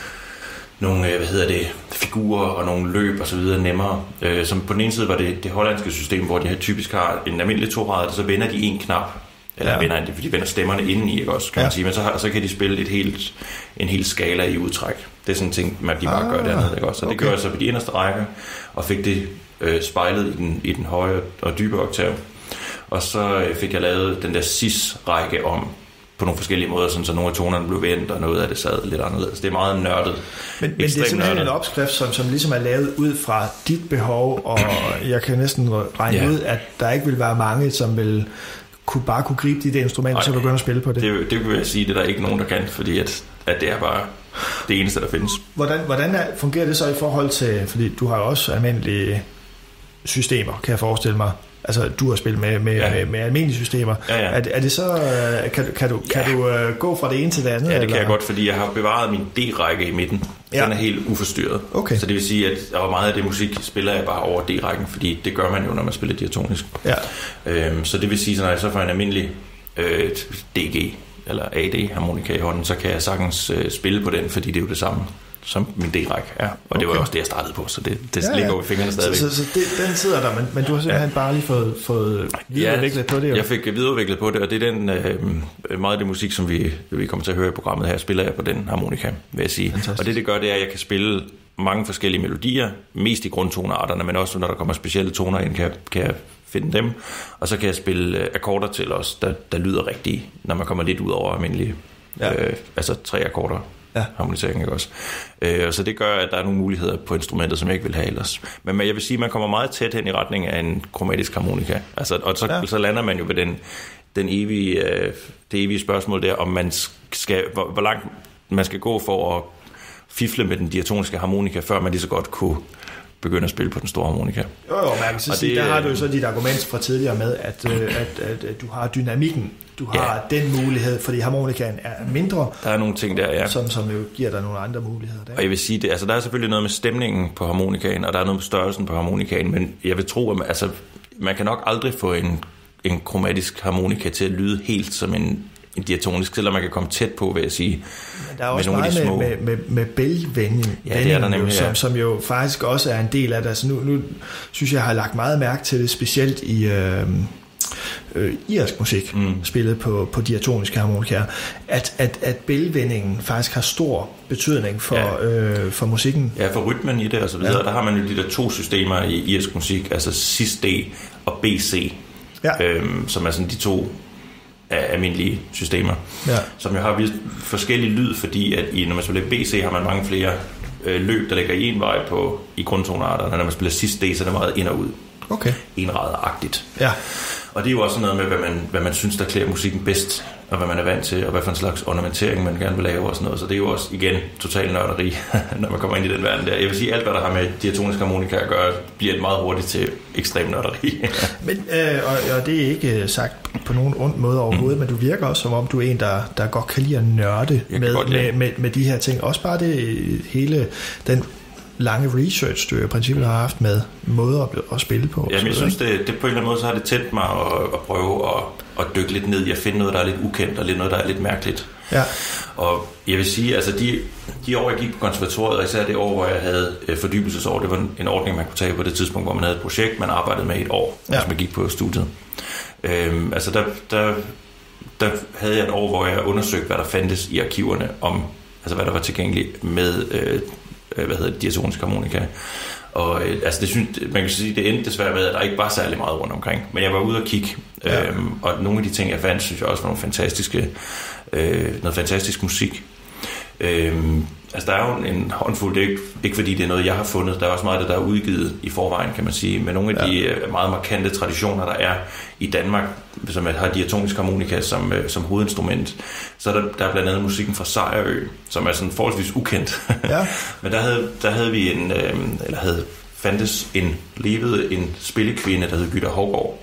figurer og nogle løb og så videre nemmere. Som på den ene side var det hollandske system, hvor de typisk har en almindelig torader, så vender de en knap, eller de vender stemmerne indeni, ikke også, kan man sige, men så kan de spille en hel skala i udtræk. Det er sådan en ting, man bare gør dernede, ikke også. Så det gør jeg så på de inderste rækker, og fik det spejlet i den høje og dybe oktav. Og så fik jeg lavet den der cis-række om på nogle forskellige måder, sådan, så nogle af tonerne blev vendt, og noget af det sad lidt anderledes. Det er meget nørdet. Men det er simpelthen nørdet. En opskrift, som ligesom er lavet ud fra dit behov, og jeg kan næsten regne ud, at der ikke vil være mange, som vil bare kunne gribe de instrumenter, og så begynde at spille på det. Det vil jeg sige, det er der ikke nogen, der kan, fordi at det er bare det eneste, der findes. Hvordan fungerer det så i forhold til, fordi du har jo også almindelige systemer, kan jeg forestille mig. Altså, du har spillet med almindelige systemer. Ja. Er det så... Kan du gå fra det ene til det andet? Ja, det kan jeg godt, fordi jeg har bevaret min D-række i midten. Ja. Den er helt uforstyrret. Okay. Så det vil sige, at meget af det musik spiller jeg bare over D-rækken, fordi det gør man jo, når man spiller diatonisk. Ja. Så det vil sige, at når jeg så får en almindelig DG eller AD-harmonika i hånden, så kan jeg sagtens spille på den, fordi det er jo det samme som min D-række er. Og det var jo også det, jeg startede på, så det ligger jo i fingrene stadigvæk. Så den sidder der, men du har simpelthen bare lige fået videreudviklet på det? Jo. Jeg fik videreudviklet på det, og det er den meget af det musik, som vi kommer til at høre i programmet her, spiller jeg på den harmonika, vil jeg sige. Fantastisk. Og det gør, det er, at jeg kan spille mange forskellige melodier, mest i grundtonearterne, men også når der kommer specielle toner ind, kan jeg finde dem. Og så kan jeg spille akkorder til os, der lyder rigtigt, når man kommer lidt ud over almindelige, altså 3 akkorder. Ja. Harmonisering, ikke også? Så det gør, at der er nogle muligheder på instrumentet, som jeg ikke vil have ellers. Men jeg vil sige, at man kommer meget tæt hen i retning af en kromatisk harmonika. Altså, og så lander man jo ved det evige spørgsmål der, om man skal, hvor langt man skal gå for at fifle med den diatoniske harmonika, før man lige så godt kunne begynde at spille på den store harmonika. Jo, man kan sige, der har du jo så dit argument fra tidligere med, at du har dynamikken. Du har den mulighed, fordi harmonikaen er mindre. Der er nogle ting der, som jo giver dig nogle andre muligheder der. Og jeg vil sige, altså der er selvfølgelig noget med stemningen på harmonikaen, og der er noget med størrelsen på harmonikaen, men jeg vil tro, at man kan nok aldrig få en kromatisk harmonika til at lyde helt som en diatonisk, selvom man kan komme tæt på, vil jeg sige. Men der er også meget med bælgvending, som jo faktisk også er en del af det. Altså nu synes jeg har lagt meget mærke til det, specielt i irsk musik, spillet på diatoniske harmonikaer, at bælgvendingen faktisk har stor betydning for musikken. Ja, for rytmen i det og så videre. Ja. Der har man jo de der 2 systemer i irsk musik, altså cis-D og BC, som er sådan de 2 almindelige systemer, som jo har forskellige lyd, fordi at når man spiller BC, har man mange flere løb, der ligger i en vej i grundtonearterne. Når man spiller cis-D, så er det meget ind og ud. Okay. Enraderagtigt. Ja. Og det er jo også noget med, hvad man synes, der klæder musikken bedst, og hvad man er vant til, og hvad for en slags ornamentering man gerne vil lave og sådan noget. Så det er jo også, igen, total nørderi, når man kommer ind i den verden der. Jeg vil sige, alt hvad der har med diatonisk harmonika at gøre, bliver meget hurtigt til ekstrem nørderi. Men, og det er ikke sagt på nogen ond måde overhovedet, men du virker også som om, du er en, der godt kan lide at nørde med de her ting. Også bare det hele, den lange research, du i princippet har haft med måder at spille på. Jamen, jeg synes, det på en eller anden måde, så har det tændt mig at prøve at dykke lidt ned i at finde noget, der er lidt ukendt, og lidt noget, der er lidt mærkeligt. Ja. Og jeg vil sige, altså de år, jeg gik på konservatoriet, og især det år, hvor jeg havde fordybelsesår, det var en ordning, man kunne tage på det tidspunkt, hvor man havde et projekt, man arbejdede med et år, hvis man gik på studiet. Altså der havde jeg et år, hvor jeg undersøgte, hvad der fandtes i arkiverne om, altså hvad der var tilgængeligt med, diatonisk harmonika. Og altså det synes, man kan sige, det endte desværre med, at der ikke var særlig meget rundt omkring. Men jeg var ude og kigge, og nogle af de ting, jeg fandt, synes jeg også var noget fantastisk musik. Altså der er jo en håndfuld, det er ikke fordi det er noget, jeg har fundet. Der er også meget af det, der er udgivet i forvejen, kan man sige. Men nogle af de meget markante traditioner, der er i Danmark, som har diatonisk harmonika som hovedinstrument, så er der blandt andet musikken fra Sejerø, som er sådan forholdsvis ukendt. Ja. Men der havde vi fandtes en spillekvinde, der hed Gytter Hovgaard,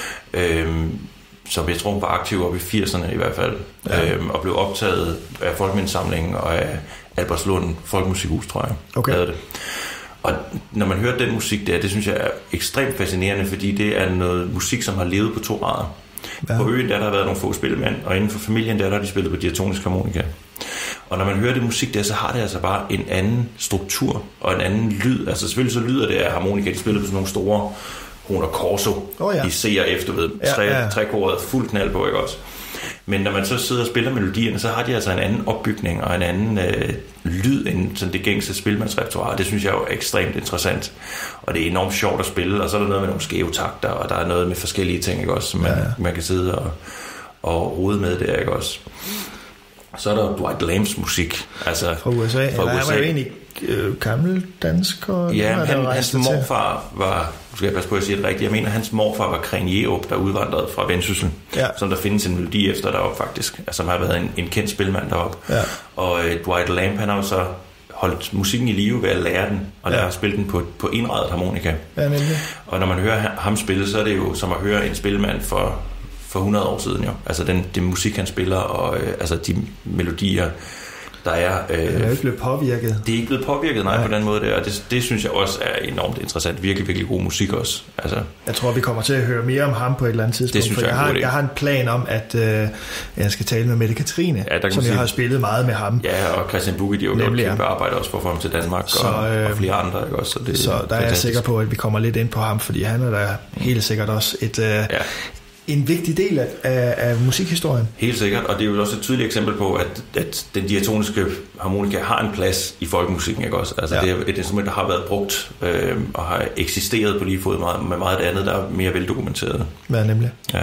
som jeg tror hun var aktiv op i 80'erne i hvert fald, og blev optaget af Folkemindesamlingen og af Albertslund Folkemusikhus, tror jeg. Okay. Det. Og når man hører den musik der, det synes jeg er ekstremt fascinerende, fordi det er noget musik, som har levet på 2 grader. Ja. På øen der har været nogle få spillemænd, og inden for familien der har de spillet på diatonisk harmonika. Og når man hører det musik der, så har det altså bare en anden struktur og en anden lyd. Altså selvfølgelig så lyder det af harmonika, de spiller på sådan nogle store Honer Corso i C og F, du ved, trekordet fuld knald på, ikke også? Men når man så sidder og spiller melodierne, så har de altså en anden opbygning og en anden lyd end sådan det gængse spilmandsrepertoire. Det synes jeg jo er ekstremt interessant. Og det er enormt sjovt at spille, og så er der noget med nogle skæve takter, og der er noget med forskellige ting, ikke også, som man kan sidde og rode med der, ikke også? Så er der Dwight Lambs musik. Altså, fra USA. Han var jo egentlig gammel dansker. Ja, hans morfar var, nu skal jeg passe på at sige det rigtigt, jeg mener, hans morfar var Kren Jerup, der udvandrede fra Vendsyssel, som der findes en melodi efter deroppe faktisk, altså som har været en kendt spilmand deroppe. Ja. Og Dwight Lamb, han har jo så holdt musikken i live ved at lære den, og lære at spille den på indrettet harmonika. Ja, nemlig. Og når man hører ham spille, så er det jo som at høre en spilmand for 100 år siden jo. Altså den musik, han spiller, og altså de melodier, der er... det er ikke blevet påvirket. Det er ikke blevet påvirket, nej, på den måde der. Og det synes jeg også er enormt interessant. Virkelig, virkelig god musik også. Altså, jeg tror, vi kommer til at høre mere om ham på et eller andet tidspunkt. Det synes jeg har en plan om, at jeg skal tale med Mette Katrine, som jeg har spillet meget med ham. Ja, og Christian Bugge, de har jo gjort kæmpe arbejde også for at få ham til Danmark, og flere andre. Ikke også? Så der er jeg sikker på, at vi kommer lidt ind på ham, fordi han er da helt sikkert også en vigtig del af musikhistorien. Helt sikkert, og det er jo også et tydeligt eksempel på, at den diatoniske harmonika har en plads i folkemusikken, ikke også? Altså det er et instrument, der har været brugt og har eksisteret på lige fod med meget af det andet, der er mere veldokumenteret. Ja, nemlig. Ja.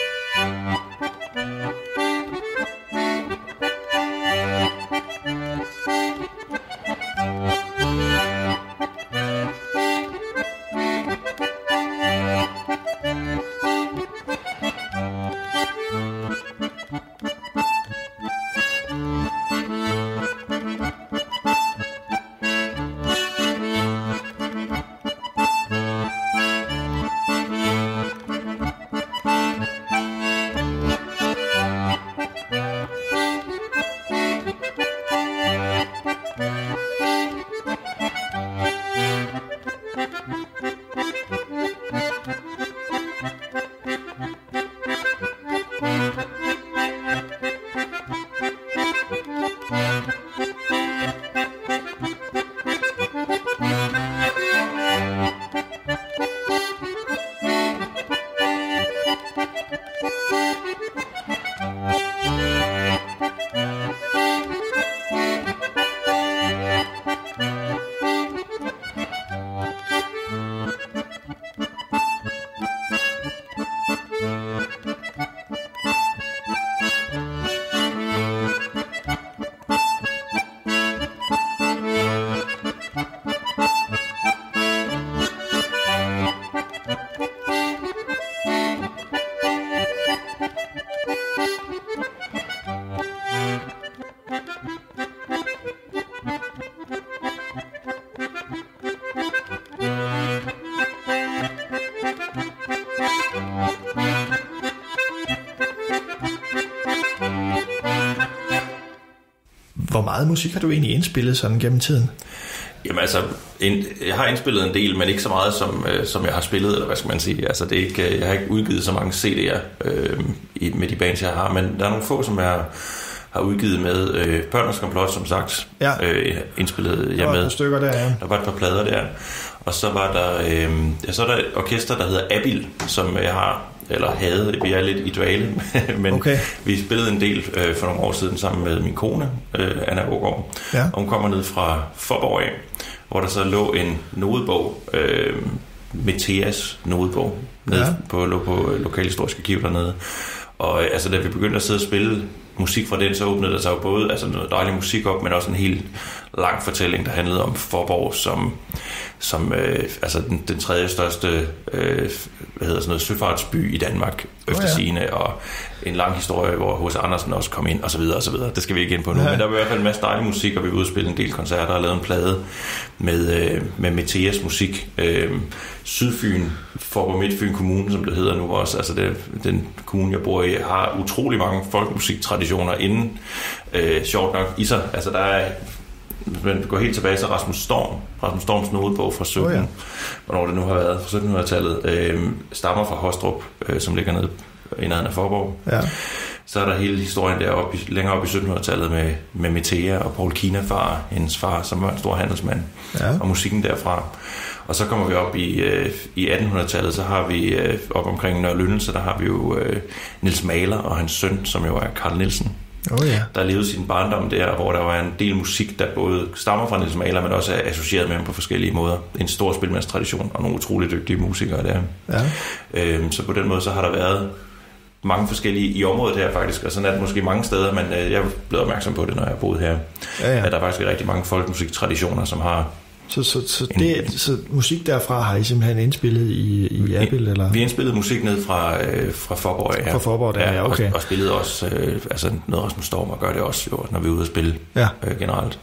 Hvor meget musik har du egentlig indspillet sådan gennem tiden? Jamen altså, jeg har indspillet en del, men ikke så meget, som jeg har spillet, eller hvad skal man sige. Altså, det er ikke, jeg har ikke udgivet så mange CD'er med de bands, jeg har, men der er nogle få, som jeg har udgivet med Børnenes Komplot, som sagt. Ja. Indspillede jeg med. Der var et stykker der, ja. Der var et par plader der. Og så var der, så er der et orkester, der hedder Abil, som jeg har, eller havde, vi er lidt i dvale, men vi spillede en del for nogle år siden sammen med min kone, Anna Aagaard. Ja. Og hun kommer ned fra Faaborg af, hvor der så lå en nodebog, Meteas nodebog, nede på Lokalhistorisk Arkiv dernede. Og altså, da vi begyndte at sidde og spille musik fra den, så åbnede der sig jo både noget dejlig musik op, men også en helt lang fortælling, der handlede om Faaborg som altså den tredje største søfartsby i Danmark efter sigende, og en lang historie, hvor H.C. Andersen også kom ind, og så videre, og så videre. Det skal vi ikke ind på nu, men der var i hvert fald en masse dejlig musik, og vi var ude og spille en del koncerter og lavede en plade med Meteas musik. Sydfyn, Faaborg Midtfyn Kommune, som det hedder nu også, altså den kommune, jeg bor i, har utrolig mange folkemusiktraditioner inden, sjovt nok i sig. Altså der er, men går helt tilbage til Rasmus Storms nodebog fra 17, hvornår det nu har været, fra 1700-tallet, stammer fra Hostrup, som ligger nede i nærheden af Faaborg. Ja. Så er der hele historien deroppe, længere op i 1700-tallet med Metea og Paul Kina-far, hendes far, som var en stor handelsmand, og musikken derfra. Og så kommer vi op i 1800-tallet, så har vi op omkring Nørre Lyndelse, der har vi jo Niels Mahler og hans søn, som jo er Carl Nielsen. Der levede sin barndom der, hvor der var en del musik, der både stammer fra Niels Mahler, men også er associeret med ham på forskellige måder. En stor spilmandstradition og nogle utroligt dygtige musikere der. Ja. Så på den måde så har der været mange forskellige i området her faktisk, og sådan er det måske mange steder, men jeg er blevet opmærksom på det, når jeg har boet her. At der faktisk er rigtig mange folkemusiktraditioner, som har... Så musik derfra har I simpelthen indspillet i Abil, eller? Vi indspillede musik ned fra Faaborg. Ja. Fra Faaborg, der, ja, okay. Og spillede også noget Rasmus Storm, og gør det også, jo, når vi er ude at spille generelt.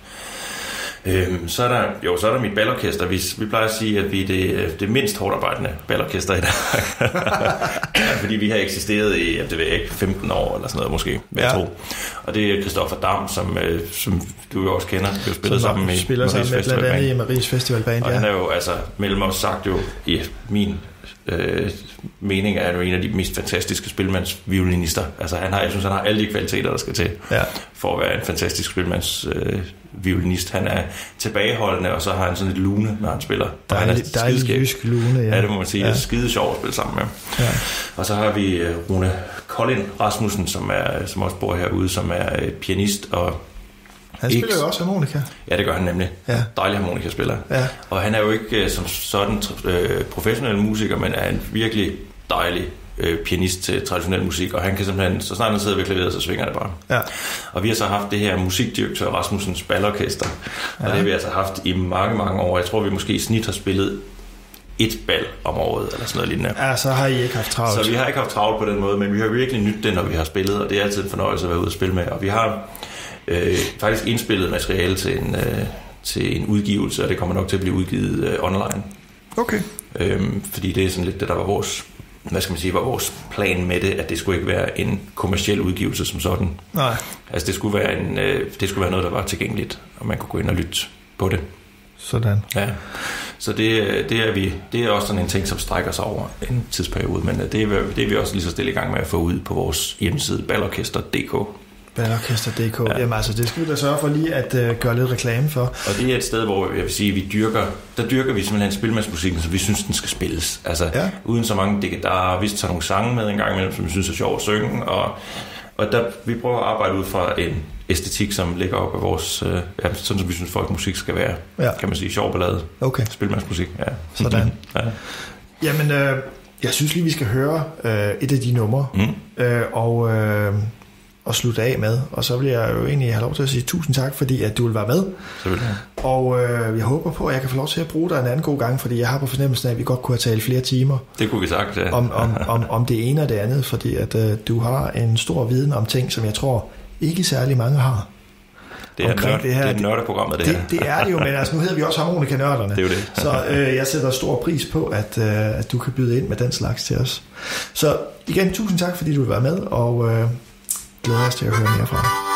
Så er der mit balorkester. Vi plejer at sige, at vi er det mindst hårdt arbejdende balorkester i Danmark. Fordi vi har eksisteret i, det ved jeg ikke, 15 år eller sådan noget måske, jeg tror. Og det er Christoffer Dam, som du jo også kender. Vi har spillet sammen med blandt andet i Maries Festivalband. Og han er jo, mellem os sagt jo, i min mening er jo en af de mest fantastiske spilmandsviolinister. Altså jeg synes, han har alle de kvaliteter, der skal til for at være en fantastisk spilmandsviolinist. Han er tilbageholdende, og så har han sådan et lune, når han spiller. Der er en jysk lune, ja. Ja, det må man sige. Det er skide sjovt at spille sammen med. Ja. Og så har vi Rune Kolding Rasmussen, som også bor herude, som er pianist og han spiller jo også harmonika. Ja, det gør han nemlig. Ja. Dejlig harmonikaspiller. Ja. Og han er jo ikke som sådan professionel musiker, men er en virkelig dejlig pianist til traditionel musik, og han kan simpelthen, så snart han sidder ved klaveret, så svinger det bare. Ja. Og vi har så haft det her musikdirektør Rasmussens balorkester, og det har vi altså haft i mange, mange år. Jeg tror, vi måske i snit har spillet et bal om året, eller sådan noget lignende. Ja, så har I ikke haft travlt. Så vi har ikke haft travlt på den måde, men vi har virkelig nydt det, når vi har spillet, og det er altid en fornøjelse at være ude og spille med. Og vi har faktisk indspillet materiale til en udgivelse, og det kommer nok til at blive udgivet online. Okay. Fordi det er sådan lidt det, der var vores, var vores plan med det, at det skulle ikke være en kommerciel udgivelse som sådan. Nej. Altså det skulle være noget, der var tilgængeligt, og man kunne gå ind og lytte på det. Sådan. Ja. Så det er også sådan en ting, som strækker sig over en tidsperiode, men det er vi også lige så stille i gang med at få ud på vores hjemmeside balorkester.dk. Balorkester.dk. Ja. Jamen altså, det skal vi da sørge for lige at gøre lidt reklame for. Og det er et sted, hvor jeg vil sige, der dyrker vi simpelthen spilmandsmusikken, så vi synes, den skal spilles. Altså, uden så mange digitarer, vi tager nogle sange med en gang imellem, som vi synes er sjovt at synge, og der, vi prøver at arbejde ud fra en æstetik, som ligger op af vores, sådan som vi synes, folkmusik skal være. Ja. Kan man sige, sjov ballade. Okay. Spilmandsmusik, ja. Sådan. Ja. Jamen, jeg synes lige, vi skal høre et af de numre, og slutte af med. Og så vil jeg jo egentlig have lov til at sige tusind tak, fordi at du vil være med. Selvfølgelig. Og jeg håber på, at jeg kan få lov til at bruge dig en anden god gang, fordi jeg har på fornemmelsen af, at vi godt kunne have talt flere timer. Det kunne vi sagt, ja. om det ene og det andet, fordi at du har en stor viden om ting, som jeg tror ikke særlig mange har. Det er nørdeprogrammet, det her. Det er det jo, men altså, nu hedder vi også harmonikanørderne. Det er jo det. Så jeg sætter stor pris på, at du kan byde ind med den slags til os. Så igen, tusind tak, fordi du vil være med, og glæder os til at høre mere fra dig.